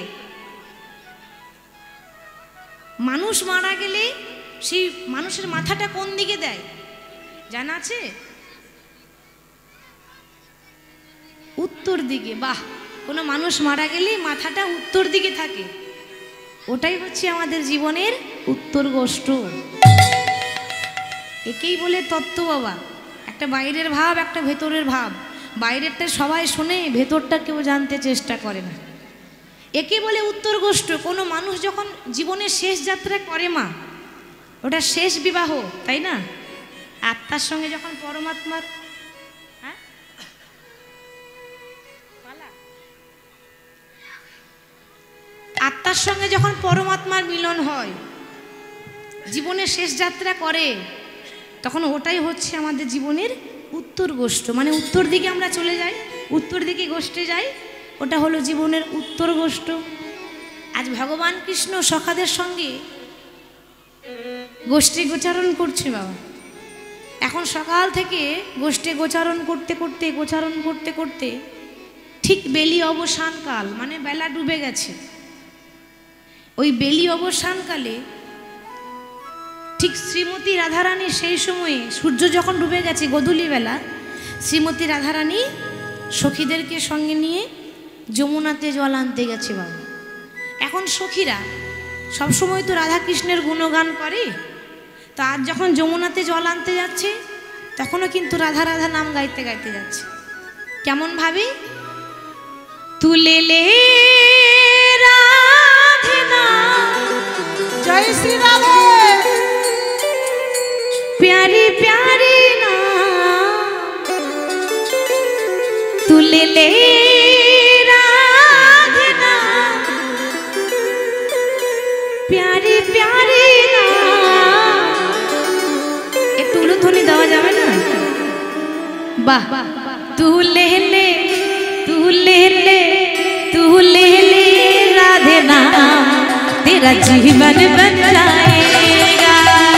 মানুষ মারা গেলে সেই মানুষের মাথাটা কোন দিকে দেয় জানা আছে? উত্তর দিকে। বাহ, কোনো মানুষ মারা গেলে মাথাটা উত্তর দিকে থাকে, ওটাই হচ্ছে আমাদের জীবনের উত্তর গোষ্ঠ। একেই বলে তত্ত্ব বাবা। একটা বাইরের ভাব, একটা ভেতরের ভাব। বাইরেরটা সবাই শুনে, ভেতরটা কেউ জানতে চেষ্টা করে না। একে বলে উত্তর গোষ্ঠ। কোনো মানুষ যখন জীবনের শেষ যাত্রা করে মা, ওটা শেষ বিবাহ, তাই না? আত্মার সঙ্গে যখন পরমাত্মার হ্যাঁ আত্মার সঙ্গে যখন পরমাত্মার মিলন হয়, জীবনের শেষ যাত্রা করে, তখন ওটাই হচ্ছে আমাদের জীবনের উত্তর গোষ্ঠ। মানে উত্তর দিকে আমরা চলে যাই, উত্তর দিকে গোষ্ঠে যাই, ওটা হলো জীবনের উত্তর গোষ্ঠ। আজ ভগবান কৃষ্ণ সখাদের সঙ্গে গোষ্ঠী গোচারণ করছে বাবা। এখন সকাল থেকে গোষ্ঠী গোচারণ করতে করতে গোচারণ করতে করতে ঠিক বেলি অবসানকাল, মানে বেলা ডুবে গেছে। ওই বেলি অবসানকালে ঠিক শ্রীমতী রাধারানী সেই সময়ে সূর্য যখন ডুবে গেছে গোধূলি বেলা, শ্রীমতী রাধারানী সখীদেরকে সঙ্গে নিয়ে যমুনাতে জল আনতে গেছে বাবা। এখন সখীরা সবসময় তো রাধা কৃষ্ণের গুণগান করে, তো আজ যখন যমুনাতে জল আনতে যাচ্ছে, তখনও কিন্তু রাধা রাধা নাম গাইতে গাইতে যাচ্ছে। কেমন ভাবে? তুলে লে রাধে নাম, জয় শ্রী রাধে, प्यारी प्यारी नाम, तुले ले राधे नाम, प्यारी प्यारी नाम। একটু উলুধ্বনি দেওয়া যাবে না? বাহ, তুলে লে তুলে লে তুলে লে রাধে नाम, तेरा जीवन बन जाएगा।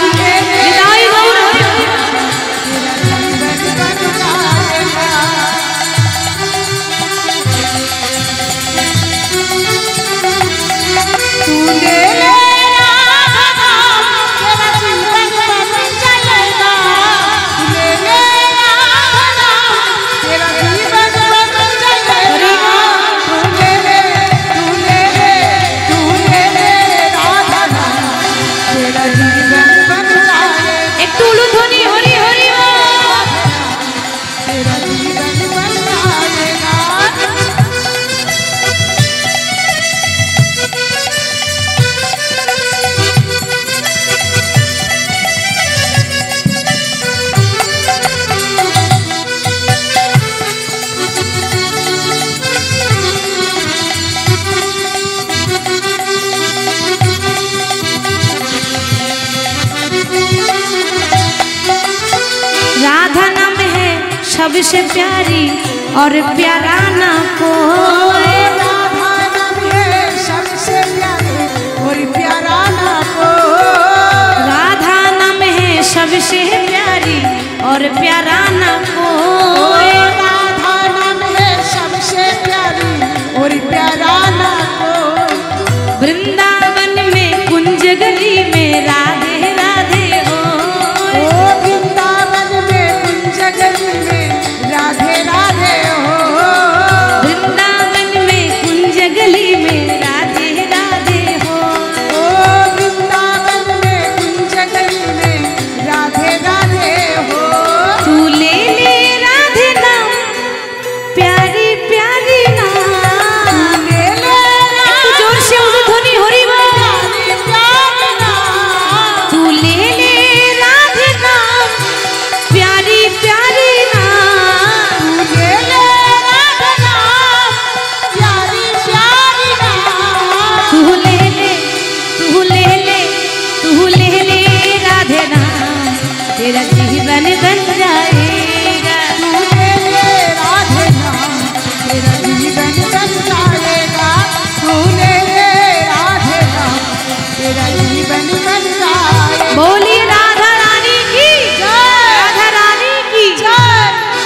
सबसे प्यारी और प्यारा ना कोई, राधा नाम है सबसे प्यारी और प्यारा ना कोई, राधा नाम है सबसे प्यारी और प्यारा ना कोई, राधा नाम है सबसे प्यारी और प्यारा ना कोई। वृंदावन में कुंज गली में राधे राधे हो, ओ वृंदावन में कुंज गली में राधे राधे हो, वृंदावन में कुंज गली में राधे राधे हो, ओ वृंदावन में कुंज गली में राधे राधे हो। तू ले ले राधे नाम, प्यारी प्यारी नाम, ले ले একটু জোর সে উলুধ্বনি হরি বল। प्यारी प्यारी नाम, तू ले ले राधे नाम, प्यारी प्यारी नाम, ले ले राधा नाम, प्यारी प्यारी नाम। तू ले ले तू ले ले तू ले ले राधे नाम, तेरा जीवन बन जाएगा। तू ले ले राधे नाम, तेरा जीवन बन जाएगा। तू ले ले राधे नाम, तेरा जीवन बन जाएगा। बोलिए राधा रानी की जय। राधा रानी की जय।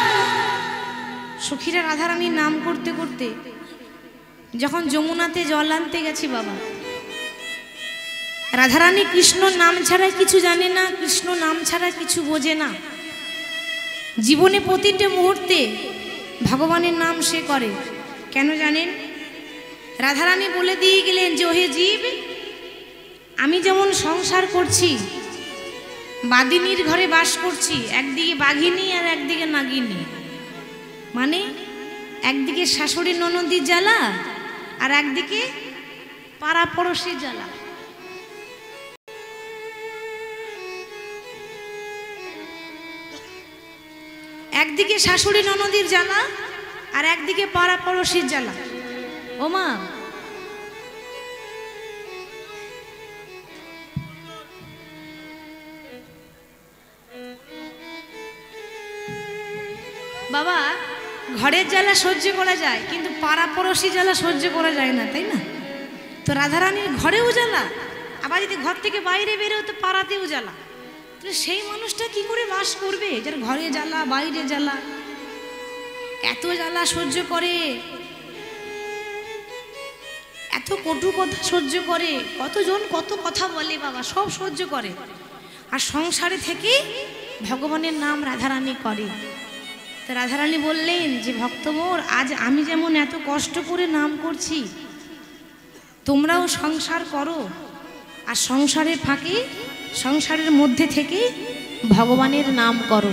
সখীরা রাধা রানীর নাম করতে করতে যখন যমুনাতে জল আনতে গেছি বাবা, রাধারানী কৃষ্ণ নাম ছাড়া কিছু জানে না, কৃষ্ণ নাম ছাড়া কিছু বোঝে না। জীবনে প্রতিটা মুহূর্তে ভগবানের নাম সে করে, কেন জানেন? রাধারানী বলে দিয়ে গেলেন যে ওহে জীব, আমি যেমন সংসার করছি, বাদিনীর ঘরে বাস করছি, একদিকে বাঘিনী আর একদিকে নাগিনী, মানে একদিকে শাশুড়ি ননদির জ্বালা আর একদিকে পাড়া পড়োশির জ্বালা। একদিকে শাশুড়ি ননদির জ্বালা আর একদিকে পাড়া পড়োশির জ্বালা। ও মা, বাবা, ঘরের জ্বালা সহ্য করা যায়, কিন্তু পাড়া পড়োশি জ্বালা সহ্য করা যায় না, তাই না? তো রাধারানীর ঘরেও জ্বালা, আবার যদি ঘর থেকে বাইরে বেরোও তো পাড়াতেও জ্বালা। তাহলে সেই মানুষটা কি করে বাস করবে যার ঘরে জ্বালা বাইরে জ্বালা? এত জ্বালা সহ্য করে, এত কটু কথা সহ্য করে, কতজন কত কথা বলে বাবা, সব সহ্য করে, আর সংসারে থেকে ভগবানের নাম রাধারানী করে। তো রাধারানী বললেন যে ভক্ত মোর, আজ আমি যেমন এত কষ্ট করে নাম করছি, তোমরাও সংসার করো, আর সংসারের ফাঁকে সংসারের মধ্যে থেকে ভগবানের নাম করো।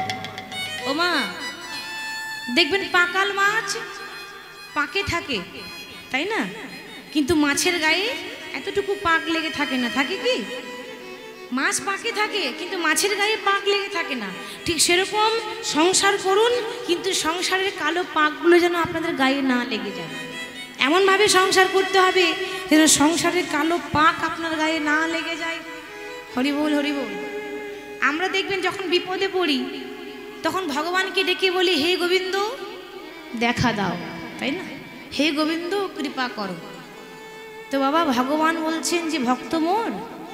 ও মা, দেখবেন পাকাল মাছ পাকে থাকে, তাই না? কিন্তু মাছের গায়ে এতটুকু পাক লেগে থাকে না, থাকে কি? মাছ পাকে থাকে কিন্তু মাছের গায়ে পাক লেগে থাকে না। ঠিক সেরকম সংসার করুন, কিন্তু সংসারের কালো পাকগুলো যেন আপনাদের গায়ে না লেগে যায়। এমনভাবে সংসার করতে হবে যেন সংসারের কালো পাক আপনার গায়ে না লেগে যায়। হরি বল, হরি বল। আমরা দেখবেন যখন বিপদে পড়ি তখন ভগবানকে ডেকে বলি, হে গোবিন্দ দেখা দাও, তাই না? হে গোবিন্দ কৃপা করো। তো বাবা ভগবান বলছেন যে ভক্ত মোর,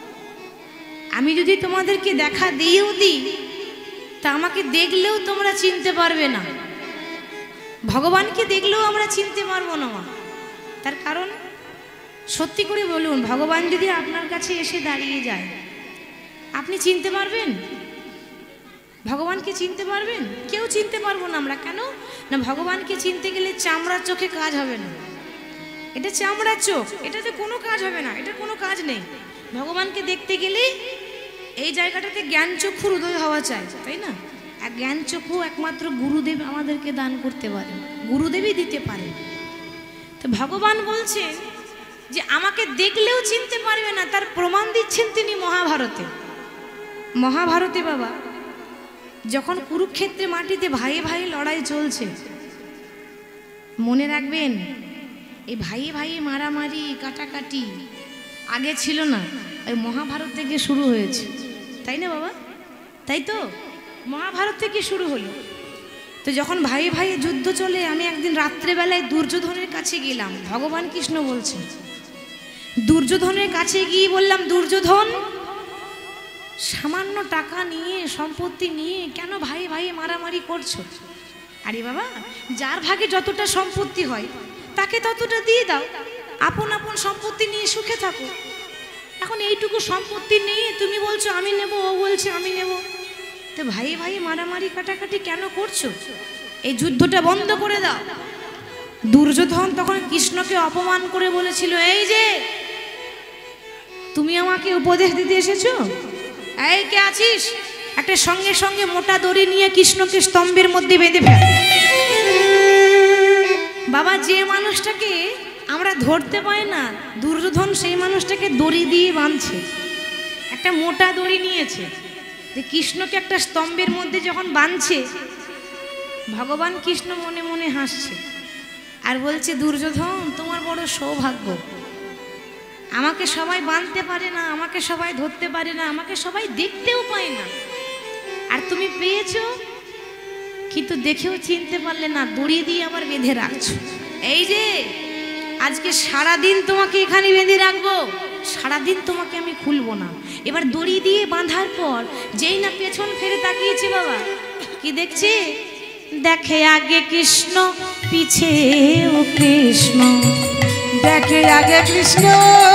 আমি যদি তোমাদেরকে দেখা দিয়েও দিই তা আমাকে দেখলেও তোমরা চিনতে পারবে না, ভগবানকে দেখলেও আমরা চিনতে পারবো না। তার কারণ সত্যি করে বলুন, ভগবান যদি আপনার কাছে এসে দাঁড়িয়ে যায় আপনি চিনতে পারবেন? ভগবানকে চিনতে পারবেন? কেউ চিনতে পারবো না আমরা। কেন না, ভগবানকে চিনতে গেলে চামড়ার চোখে কাজ হবে না। এটা চামড়ার চোখ, এটাতে কোনো কাজ হবে না, এটা কোনো কাজ নেই। ভগবানকে দেখতে গেলে এই জায়গাটাতে জ্ঞান চক্ষুর উদয় হওয়া চাই, তাই না? আর জ্ঞান চক্ষু একমাত্র গুরুদেব আমাদেরকে দান করতে পারে, গুরুদেবই দিতে পারে। তো ভগবান বলছেন যে আমাকে দেখলেও চিনতে পারবে না, তার প্রমাণ দিচ্ছেন তিনি মহাভারতে। মহাভারতে বাবা যখন কুরুক্ষেত্রে মাটিতে ভাইয়ে ভাইয়ে লড়াই চলছে, মনে রাখবেন এই ভাইয়ে ভাইয়ে মারামারি কাটাকাটি আগে ছিল না, ওই মহাভারত থেকে শুরু হয়েছে, তাই না বাবা? তাই তো, মহাভারত থেকে শুরু হলো। তো যখন ভাই ভাই যুদ্ধ চলে, আমি একদিন রাত্রেবেলায় দুর্যোধনের কাছে গেলাম। ভগবান কৃষ্ণ বলছেন, দুর্যোধনের কাছে গিয়ে বললাম, দুর্যোধন সামান্য টাকা নিয়ে সম্পত্তি নিয়ে কেন ভাই ভাই মারামারি করছো? আরে বাবা, যার ভাগে যতটা সম্পত্তি হয় তাকে ততটা দিয়ে দাও, আপন আপন সম্পত্তি নিয়ে সুখে থাকো। এখন এইটুকু সম্পত্তি নিয়ে তুমি বলছো আমি নেব, ও বলছে আমি নেব, তো ভাই ভাই মারামারি কাটাকাটি কেন করছো? এই যুদ্ধটা বন্ধ করে দাও। দুর্যোধন তখন কৃষ্ণকে অপমান করে বলেছিল, এই যে তুমি আমাকে উপদেশ দিতে এসেছো, এই কে আছিস, একটা সঙ্গে সঙ্গে মোটা দড়ি নিয়ে কৃষ্ণকে স্তম্ভের মধ্যে বেঁধে ফেল। বাবা, যে মানুষটাকে আমরা ধরতে পাই না, দুর্যোধন সেই মানুষটাকে দড়ি দিয়ে বাঁধছে, একটা মোটা দড়ি নিয়েছে, যে কৃষ্ণকে একটা স্তম্ভের মধ্যে যখন বাঁধছে, ভগবান কৃষ্ণ মনে মনে হাসছে আর বলছে, দুর্যোধন তোমার বড় সৌভাগ্য, আমাকে সবাই বাঁধতে পারে না, আমাকে সবাই ধরতে পারে না, আমাকে সবাই দেখতেও পায় না, আর তুমি পেয়েছো কিন্তু দেখেও চিনতে পারলে না, দড়ি দিয়ে আবার বেঁধে রাখছো। এই যে আজকে সারাদিন তোমাকে এখানে বেঁধে রাখবো, সারাদিন তোমাকে আমি খুলবো না। এবার দড়ি দিয়ে বাঁধার পর যেই না পেছন ফিরে তাকিয়েছে, বাবা কি দেখছে? দেখে আগে কৃষ্ণ পিছে ও কৃষ্ণ, দেখে আগে কৃষ্ণ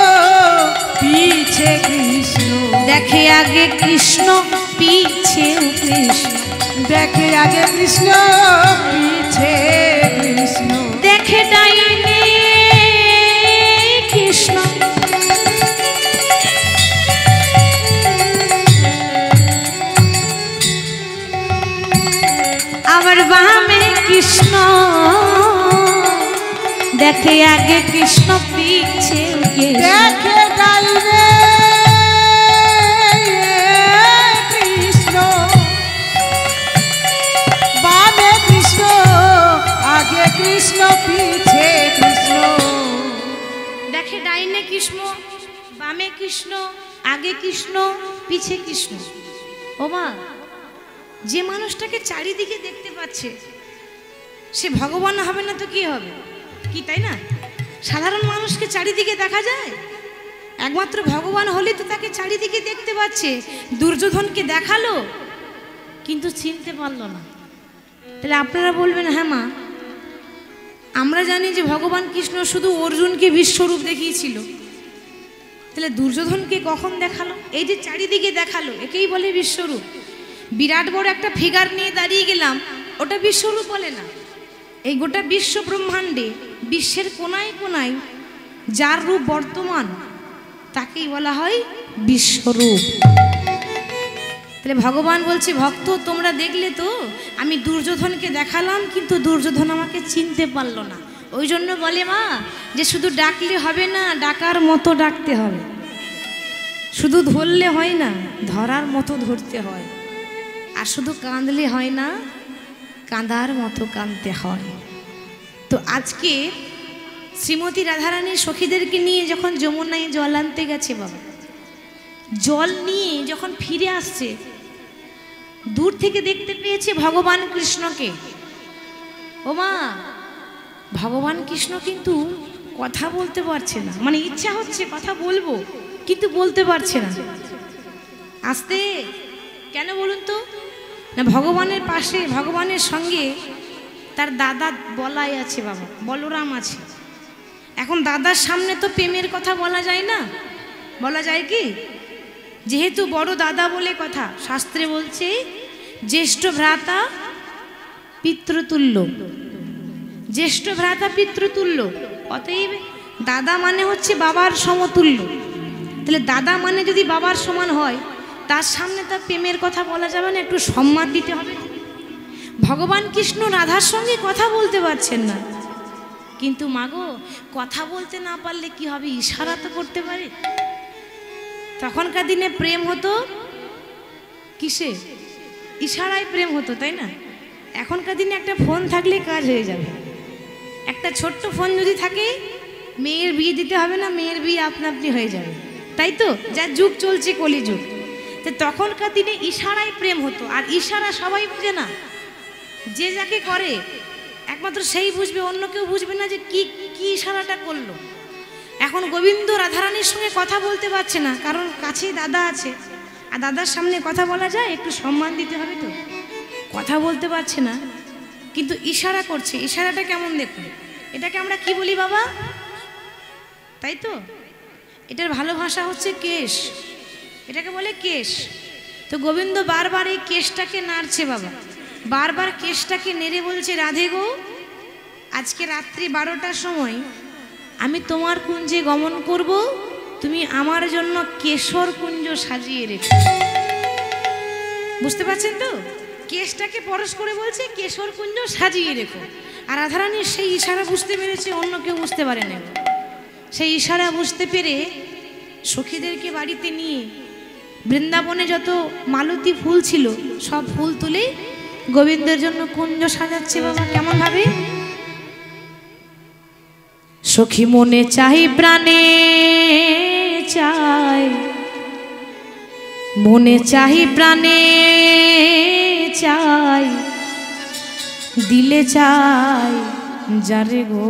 পিছে কৃষ্ণ, দেখে আগে কৃষ্ণ পিছে ও কৃষ্ণ, দেখে আগে কৃষ্ণ পিছে কৃষ্ণ। কৃষ্ণ দেখে ডাইনে কৃষ্ণ আবার বামে কৃষ্ণ দেখে আগে কৃষ্ণ পিছে দেখে ডাইনে কৃষ্ণ বামে কৃষ্ণ আগে কৃষ্ণ পিছে কৃষ্ণ দেখে ডাইনে কৃষ্ণ বামে কৃষ্ণ আগে কৃষ্ণ পিছে কৃষ্ণ। ও মা, যে মানুষটাকে চারিদিকে দেখতে পাচ্ছে সে ভগবান হবে না তো কি হবে? কি তাই না? সাধারণ মানুষকে চারিদিকে দেখা যায়, একমাত্র ভগবান হলে তো তাকে চারিদিকে দেখতে পাচ্ছে। দুর্যোধনকে দেখালো কিন্তু চিনতে পারলো না। তাহলে আপনারা বলবেন হ্যাঁ মা, আমরা জানি যে ভগবান কৃষ্ণ শুধু অর্জুনকে বিশ্বরূপ দেখিয়েছিল, তাহলে দুর্যোধনকে কখন দেখালো? এই যে চারিদিকে দেখালো, একেই বলে বিশ্বরূপ। বিরাট বড় একটা ফিগার নিয়ে দাঁড়িয়ে গেলাম, ওটা বিশ্বরূপ বলে না। এই গোটা বিশ্ব ব্রহ্মাণ্ডে বিশ্বের কোনায় কোনায় যার রূপ বর্তমান তাকেই বলা হয় বিশ্বরূপ। তাহলে ভগবান বলছে, ভক্ত তোমরা দেখলে তো আমি দুর্যোধনকে দেখালাম কিন্তু দুর্যোধন আমাকে চিনতে পারলো না। ওই জন্য বলে মা যে শুধু ডাকলে হবে না, ডাকার মতো ডাকতে হবে। শুধু ধরলে হয় না, ধরার মতো ধরতে হয়। আর শুধু কাঁদলে হয় না, কাঁদার মতো কাঁদতে হয়। তো আজকে শ্রীমতী রাধারানী সখীদেরকে নিয়ে যখন যমুনায় জল আনতে গেছে, বাবা জল নিয়ে যখন ফিরে আসছে, দূর থেকে দেখতে পেয়েছে ভগবান কৃষ্ণকে। ও মা, ভগবান কৃষ্ণ কিন্তু কথা বলতে পারছে না, মানে ইচ্ছা হচ্ছে কথা বলবো কিন্তু বলতে পারছে না। আসতে কেন বলুন তো? না, ভগবানের পাশে ভগবানের সঙ্গে তার দাদা বলাই আছে, বাবা বলরাম আছে। এখন দাদার সামনে তো প্রেমের কথা বলা যায় না, বলা যায় কি? যেহেতু বড় দাদা বলে কথা, শাস্ত্রে বলছে জ্যেষ্ঠ ভ্রাতা পিতৃতুল্য, জ্যেষ্ঠ ভ্রাতা পিতৃতুল্য। অতএব দাদা মানে হচ্ছে বাবার সমতুল্য। তাহলে দাদা মানে যদি বাবার সমান হয়, তার সামনে তার প্রেমের কথা বলা যাবে না, একটু সম্মান দিতে হবে। ভগবান কৃষ্ণ রাধার সঙ্গে কথা বলতে পারছেন না, কিন্তু মাগো কথা বলতে না পারলে কি হবে? ইশারা তো করতে পারে। তখনকার দিনে প্রেম হতো কিসে? ইশারায় প্রেম হতো, তাই না? এখনকার দিনে একটা ফোন থাকলে কাজ হয়ে যাবে। একটা ছোট্ট ফোন যদি থাকে, মেয়ের বিয়ে দিতে হবে না, মেয়ের বিয়ে আপনা আপনি হয়ে যাবে, তাই তো? যা যুগ চলছে কলিযুগ। তো তখনকার দিনে ইশারায় প্রেম হতো। আর ইশারা সবাই বুঝে না, যে যাকে করে একমাত্র সেই বুঝবে, অন্য কেউ বুঝবে না যে কি কি ইশারাটা করলো। এখন গোবিন্দ রাধারানীর সঙ্গে কথা বলতে পারছে না, কারণ কাছেই দাদা আছে। আর দাদার সামনে কথা বলা যায়, একটু সম্মান দিতে হবে তো। কথা বলতে পারছে না কিন্তু ইশারা করছে। ইশারাটা কেমন দেখুন, এটাকে আমরা কি বলি বাবা? তাই তো, এটার ভালো ভাষা হচ্ছে কেশ, এটাকে বলে কেশ। তো গোবিন্দ বারবার এই কেশটাকে নাড়ছে বাবা, বারবার কেশটাকে নেড়ে বলছে, রাধে গো, আজকে রাত্রি বারোটার সময় আমি তোমার কুঞ্জে গমন করব, তুমি আমার জন্য কেশর কুঞ্জ সাজিয়ে রেখো। বুঝতে পারছেন তো? কেশটাকে পরশ করে বলছে কেশর কুঞ্জ সাজিয়ে রেখো। আর রাধারানীর সেই ইশারা বুঝতে পেরেছে, অন্য কেউ বুঝতে পারে না। সেই ইশারা বুঝতে পেরে সখীদেরকে বাড়িতে নিয়ে বৃন্দাবনে যত মালতী ফুল ছিল সব ফুল তুলে গোবিন্দের জন্য কুঞ্জ সাজাচ্ছে বাবা। কেমন ভাবে? সখী মনে চাই প্রাণে চাই, মনে চাই প্রাণে চাই, দিলে চাই যারে গো।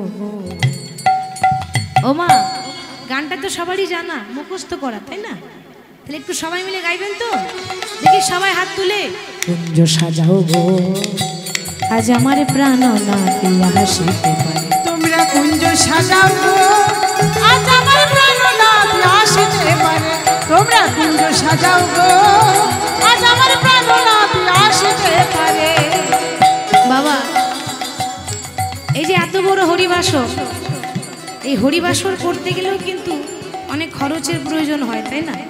ও মা, গানটা তো সবারই জানা, মুখস্থ করা, তাই না? তাহলে একটু সবাই মিলে গাইবেন তো? দেখি সবাই হাত তুলে। কুঞ্জ সাজাও গো, আজ আমার প্রাণ না দিয়া হাসিতে পারে। তোমরা কুঞ্জ সাজাও গো, আজ আমার প্রাণ না দিয়া হাসিতে পারে। তোমরা কুঞ্জ সাজাও গো, আজ আমার প্রাণ না দিয়া হাসিতে পারে। বাবা, বড় হরিবাসর, এই হরিবাসর করতে গেলেও কিন্তু অনেক খরচের প্রয়োজন হয়, তাই না?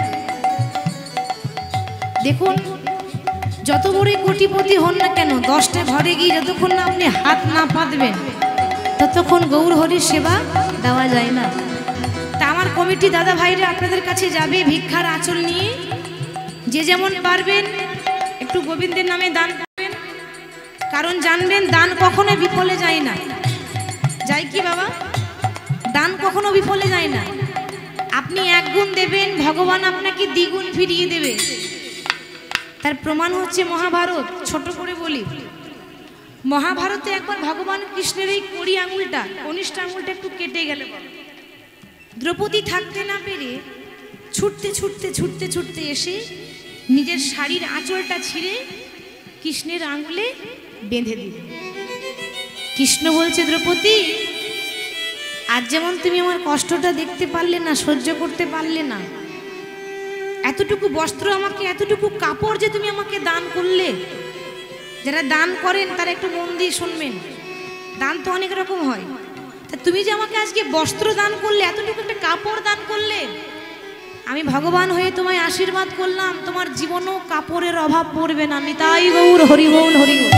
দেখুন, যত বড়ই কোটিপতি হন না কেন, দশটা ঘরে গিয়ে যতক্ষণ না আপনি হাত না পাতবেন ততক্ষণ গৌর হরির সেবা দেওয়া যায় না। তা আমার কমিটি দাদা ভাইরা আপনাদের কাছে যাবে ভিক্ষার আঁচল নিয়ে, যে যেমন পারবেন একটু গোবিন্দের নামে দান করবেন। কারণ জানবেন দান কখনো বিফলে যায় না। যায় কি বাবা? দান কখনো বিফলে যায় না। আপনি এক গুণ দেবেন, ভগবান আপনাকে দ্বিগুণ ফিরিয়ে দেবে। তার প্রমাণ হচ্ছে মহাভারত। ছোট করে বলি, মহাভারতে একবার ভগবান কৃষ্ণের এই কড়ি আঙুলটা, কনিষ্ঠ আঙুলটা একটু কেটে গেল। দ্রৌপদী থাকতে না পেরে ছুটতে ছুটতে ছুটতে ছুটতে এসে নিজের শাড়ির আঁচলটা ছিঁড়ে কৃষ্ণের আঙুলে বেঁধে দিল। কৃষ্ণ বলছে, দ্রৌপদী, আজ যেমন তুমি আমার কষ্টটা দেখতে পারলে না, সহ্য করতে পারলে না, এতটুকু বস্ত্র আমাকে, এতটুকু কাপড় যে তুমি আমাকে দান করলে। যারা দান করেন তারা একটু মন দিয়ে শুনবেন, দান তো অনেক রকম হয়। তা তুমি যে আমাকে আজকে বস্ত্র দান করলে, এতটুকু একটা কাপড় দান করলে, আমি ভগবান হয়ে তোমায় আশীর্বাদ করলাম, তোমার জীবনেও কাপড়ের অভাব পড়বে না। আমি তাই গৌর হরি বল হরি বল।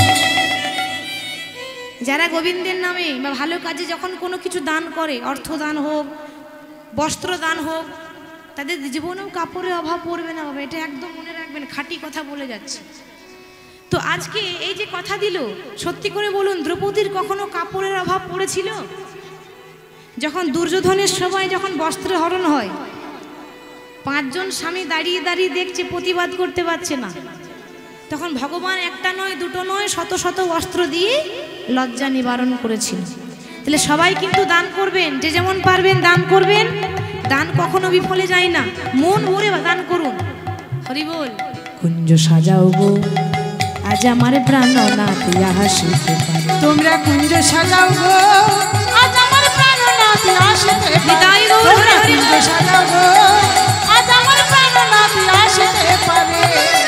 যারা গোবিন্দের নামে বা ভালো কাজে যখন কোনো কিছু দান করে, অর্থ দান হোক, বস্ত্র দান হোক, তাদের জীবনেও কাপড়ের অভাব পড়বে না বাবা। এটা একদম মনে রাখবেন, খাঁটি কথা বলে যাচ্ছে। তো আজকে এই যে কথা দিল, সত্যি করে বলুন, দ্রৌপদীর কখনো কাপড়ের অভাব পড়েছিল? যখন দুর্যোধনের সময় যখন বস্ত্র হরণ হয়, পাঁচজন স্বামী দাঁড়িয়ে দাঁড়িয়ে দেখছে, প্রতিবাদ করতে পারছে না, তখন ভগবান একটা নয় দুটো নয় শত শত অস্ত্র দিয়ে লজ্জা নিবারণ করেছিল। তাহলে সবাই কিন্তু দান করবেন, যে যেমন পারবেন দান করবেন। দান কখনো বিফলে যায় না, মন ভরে দান করুন। হরি বল। কুঞ্জ সাজাও গো আজ আমার প্রাণনাথ আসিতে পারে। তোমরা কুঞ্জ সাজাও গো আজ আমার প্রাণনাথ আসিতে পারে। তোমরা কুঞ্জ সাজাও গো আজ আমার প্রাণনাথ আসিতে পারে।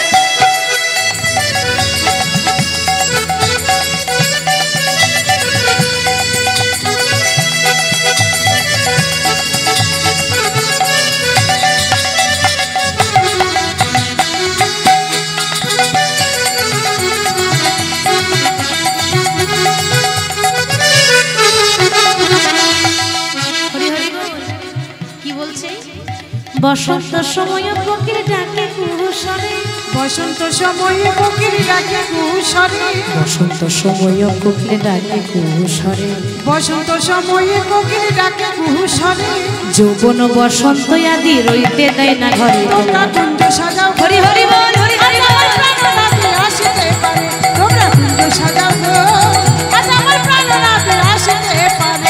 বসন্ত সময় কোকিল ডাকে কুহুসরে। বসন্ত সময়ে কোকিল ডাকে কুহুসরে। বসন্ত সময় কোকিল ডাকে কুহুসরে। বসন্ত সময়ে কোকিল ডাকে কুহুসরে। যৌবন বসন্ত আদি রইতে দেয় না ঘরে। তোমরা কুঞ্জ সাজাও হরি হরি বল হরি হরি বল। প্রাণনাথ আসিতে পারে। তোমরা কুঞ্জ সাজাও গো আজ আমার প্রাণনাথ আসিতে পারে।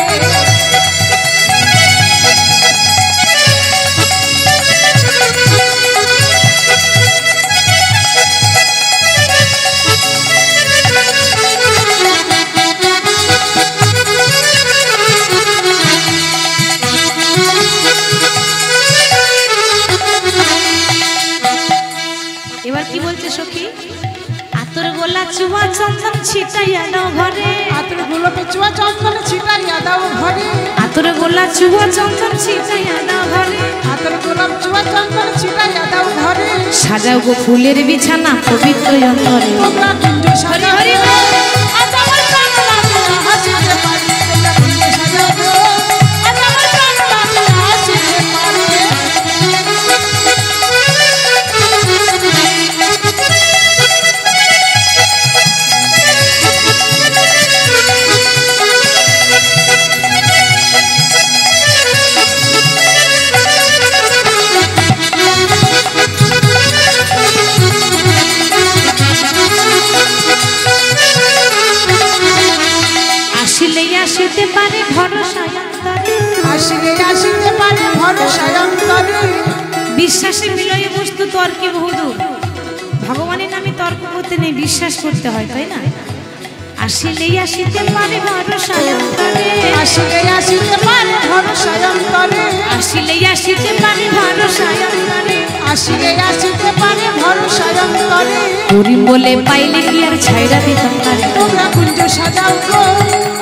চুয়া চন্দন ছিটাইয়া দাও ঘরে। আতর গোলাপে চুয়া চন্দন ছিটাইয়া দাও ঘরে। আতর গোলা চুয়া চন্দন ছিটাইয়া দাও ঘরে। আতর গোলাপ চুয়া চন্দন ছিটাইয়া দাও ঘরে। সাজাও গো ফুলের বিছানা পবিত্র অন্তরে। তোমরা কুঞ্জ সাজাও হরি হরি আজ আমার প্রাণনাথ আসিতে পারে। তোমরা কুঞ্জ সাজাও গো আজ আমার প্রাণনাথ আসিতে পারে। আসিতে পারে ভরসা অন্তরে। আসিলে আসিতে পারে ভরসা অন্তরে। বিশ্বাসে মিলয়ে বস্তু তর্কে বহুদূর। ভগবানের নামে তর্ক করতে নেই, বিশ্বাস করতে হয়, তাই না? আসিলেই আসিতে পারে ভরসা অন্তরে। আসিলে আসিতে পারে ভরসা অন্তরে। আসিলেই আসিতে পারে ভরসা অন্তরে। আসিলে আসিতে পারে ভরসা অন্তরে। করিম বলে পাইলে কি আর ছাইরা দিতাম পারে। তোমরা কুঞ্জ সাজাও গো আজ আমার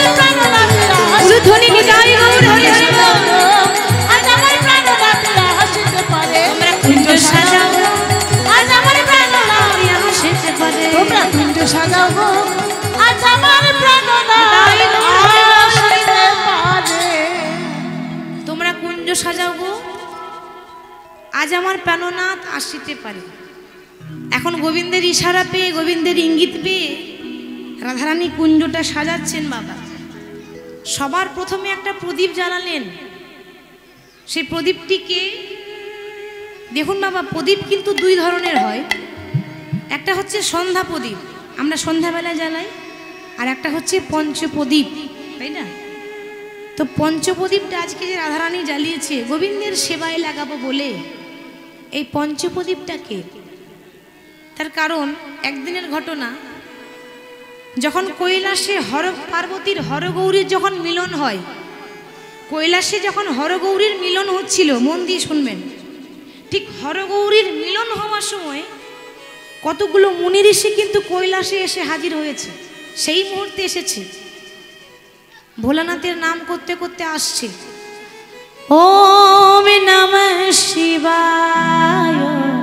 শুধু ধ্বনিকে গাই গৌর হরি হরি বল। আজ আমার প্রাণনাথীরা হাসিতে পারে, তোমরা কুঞ্জ সাজাও আজ আমার প্রাণনাথীরা হাসিতে পারে। তোমরা কুঞ্জ সাজাও গো, আজ আমার প্রাণনাথীরা হাসিতে পারে। তোমরা কুঞ্জ সাজাও গো, আজ আমার প্রাণনাথ আসিতে পারে। এখন গোবিন্দের ইশারা পেয়ে, গোবিন্দের ইঙ্গিত পেয়ে রাধারানী কুঞ্জটা সাজাচ্ছেন বাবা। সবার প্রথমে একটা প্রদীপ জ্বালালেন। সেই প্রদীপটিকে দেখুন বাবা, প্রদীপ কিন্তু দুই ধরনের হয়। একটা হচ্ছে সন্ধ্যা প্রদীপ, আমরা সন্ধ্যাবেলায় জ্বালাই, আর একটা হচ্ছে পঞ্চপ্রদীপ, তাই না? তো পঞ্চপ্রদীপটা আজকে যে রাধারানী জ্বালিয়েছে গোবিন্দের সেবায় লাগাবো বলে, এই পঞ্চপ্রদীপটাকে, তার কারণ একদিনের ঘটনা, যখন কৈলাসে হর পার্বতীর হরগৌরীর যখন মিলন হয়, কৈলাসে যখন হরগৌরীর মিলন হচ্ছিল, মন দিয়ে শুনবেন, ঠিক হরগৌরীর মিলন হওয়ার সময় কতগুলো মুনি ঋষি কিন্তু কৈলাসে এসে হাজির হয়েছে। সেই মুহূর্তে এসেছে, ভোলানাথের নাম করতে করতে আসছে, ওম নমঃ শিবায়,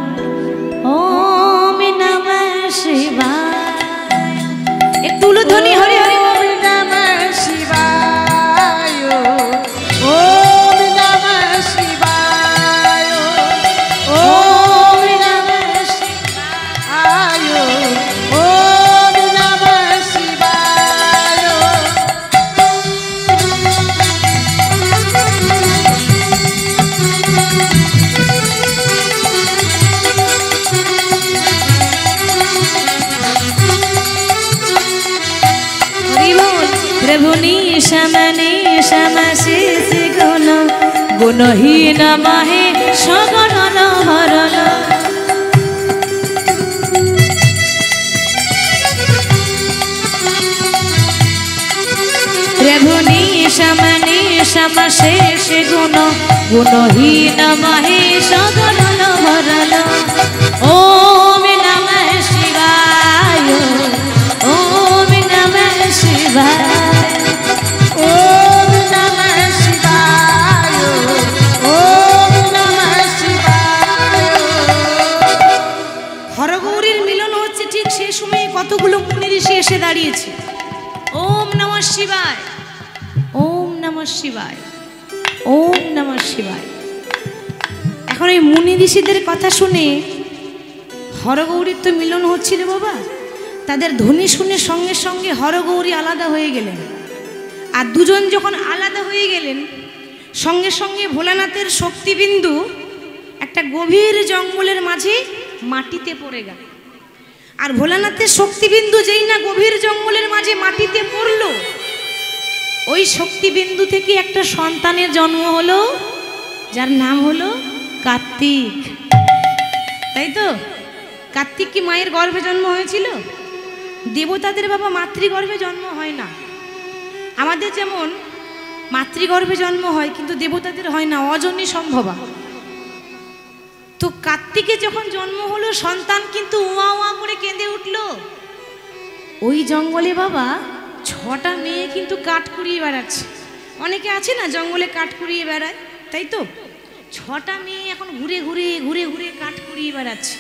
ওম নমঃ শিবায়। একটু উলুধ্বনি হরি হরি বল। ওম নমঃ শিবায়, ওম নমঃ শিবায়, ওম নমঃ শিবায়, ওম নমঃ শিবায়। হরি বল। প্রভু নিশমনে সমশেষ গুণ, গুণহীন মাহে সগণন হরণ। প্রভু নিশমনে সমশেষ গুণ, গুণহীন মাহে সগণন হরণ। ওম নমঃ শিবায়, ওম নমঃ শিবায়। ওম নমঃ শিবায়, ওম নমঃ শিবায়। হরগৌরীর মিলন হচ্ছে ঠিক সেই সময়ে কতগুলো মুনি ঋষি এসে দাঁড়িয়েছে। ওম নমঃ শিবায়, ওম নমঃ শিবায়, ওম নমঃ শিবায়। এখন এই মুনি ঋষিদের কথা শুনে হরগৌরীর তো মিলন হচ্ছিল বাবা, তাদের ধ্বনি শুনে সঙ্গে সঙ্গে হরগৌরী আলাদা হয়ে গেলেন। আর দুজন যখন আলাদা হয়ে গেলেন, সঙ্গে সঙ্গে ভোলানাথের শক্তিবিন্দু একটা গভীর জঙ্গলের মাঝে মাটিতে পড়ে গেল। আর ভোলানাথের শক্তিবিন্দু যেই না গভীর জঙ্গলের মাঝে মাটিতে পড়ল, ওই শক্তিবিন্দু থেকে একটা সন্তানের জন্ম হলো, যার নাম হলো কার্তিক। তাই তো? কার্তিক কি মায়ের গর্ভে জন্ম হয়েছিল? দেবতাদের বাবা মাতৃগর্ভে জন্ম হয় না। আমাদের যেমন মাতৃগর্ভে জন্ম হয়, কিন্তু দেবতাদের হয় না, অজনী সম্ভবা। তো কার্তিকে যখন জন্ম হলো সন্তান, কিন্তু উয়া উয়া করে কেঁদে উঠল। ওই জঙ্গলে বাবা ছটা মেয়ে কিন্তু কাঠ কুড়িয়ে বেড়াচ্ছে। অনেকে আছে না জঙ্গলে কাঠ কুড়িয়ে বেড়ায়, তাই তো? ছটা মেয়ে এখন ঘুরে ঘুরে ঘুরে ঘুরে কাঠ কুড়িয়ে বেড়াচ্ছে।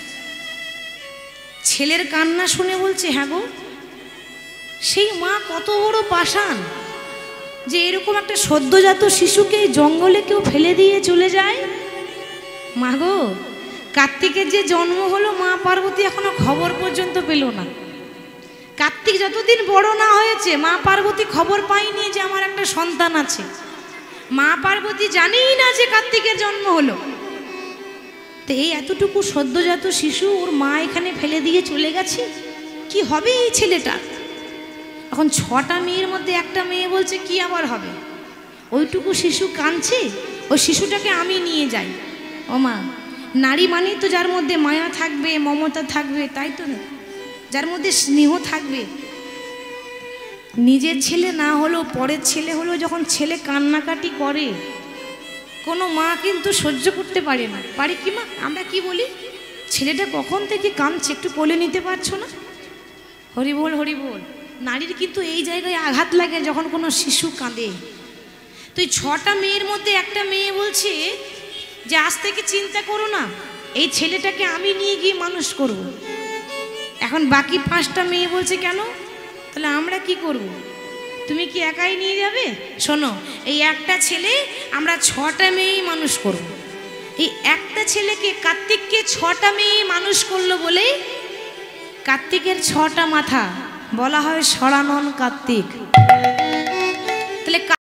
ছেলের কান্না শুনে বলছে, হ্যাঁ গো, সেই মা কত বড় পাষাণ যে এরকম একটা সদ্যজাত শিশুকে জঙ্গলে কেউ ফেলে দিয়ে চলে যায়। মা গো, কার্তিকের যে জন্ম হলো, মা পার্বতী এখনো খবর পর্যন্ত পেল না। কার্তিক যতদিন বড় না হয়েছে, মা পার্বতী খবর পায়নি যে আমার একটা সন্তান আছে। মা পার্বতী জানেই না যে কার্তিকের জন্ম হলো। তো এই এতটুকু সদ্যজাত শিশু ওর মা এখানে ফেলে দিয়ে চলে গেছে, কি হবে এই ছেলেটা? এখন ছটা মেয়ের মধ্যে একটা মেয়ে বলছে, কি আবার হবে, ওইটুকু শিশু কাঁদছে, ওই শিশুটাকে আমি নিয়ে যাই। ও মা, নারী মানেই তো যার মধ্যে মায়া থাকবে, মমতা থাকবে, তাই তো না? যার মধ্যে স্নেহ থাকবে। নিজের ছেলে না হলেও পরের ছেলে হলেও যখন ছেলে কান্নাকাটি করে, কোনো মা কিন্তু সহ্য করতে পারে না। পারে কি মা? আমরা কি বলি, ছেলেটা কখন থেকে কাঁদছে, একটু কোলে নিতে পারছো না? হরি বল, হরি বল। নারীর কিন্তু এই জায়গায় আঘাত লাগে যখন কোনো শিশু কাঁদে। তো এই ছটা মেয়ের মধ্যে একটা মেয়ে বলছে যে আজ থেকে চিন্তা করো না, এই ছেলেটাকে আমি নিয়ে গিয়ে মানুষ করব। এখন বাকি পাঁচটা মেয়ে বলছে কেন, তাহলে আমরা কি করব? তুমি কি একাই নিয়ে যাবে? শোনো, এই একটা ছেলে আমরা ছটা মেয়েই মানুষ করব। এই একটা ছেলেকে কার্তিককে ছটা মেয়ে মানুষ করলো বলে কার্তিকের ছটা মাথা, বলা হয় সরানন কার্তিক। তাহলে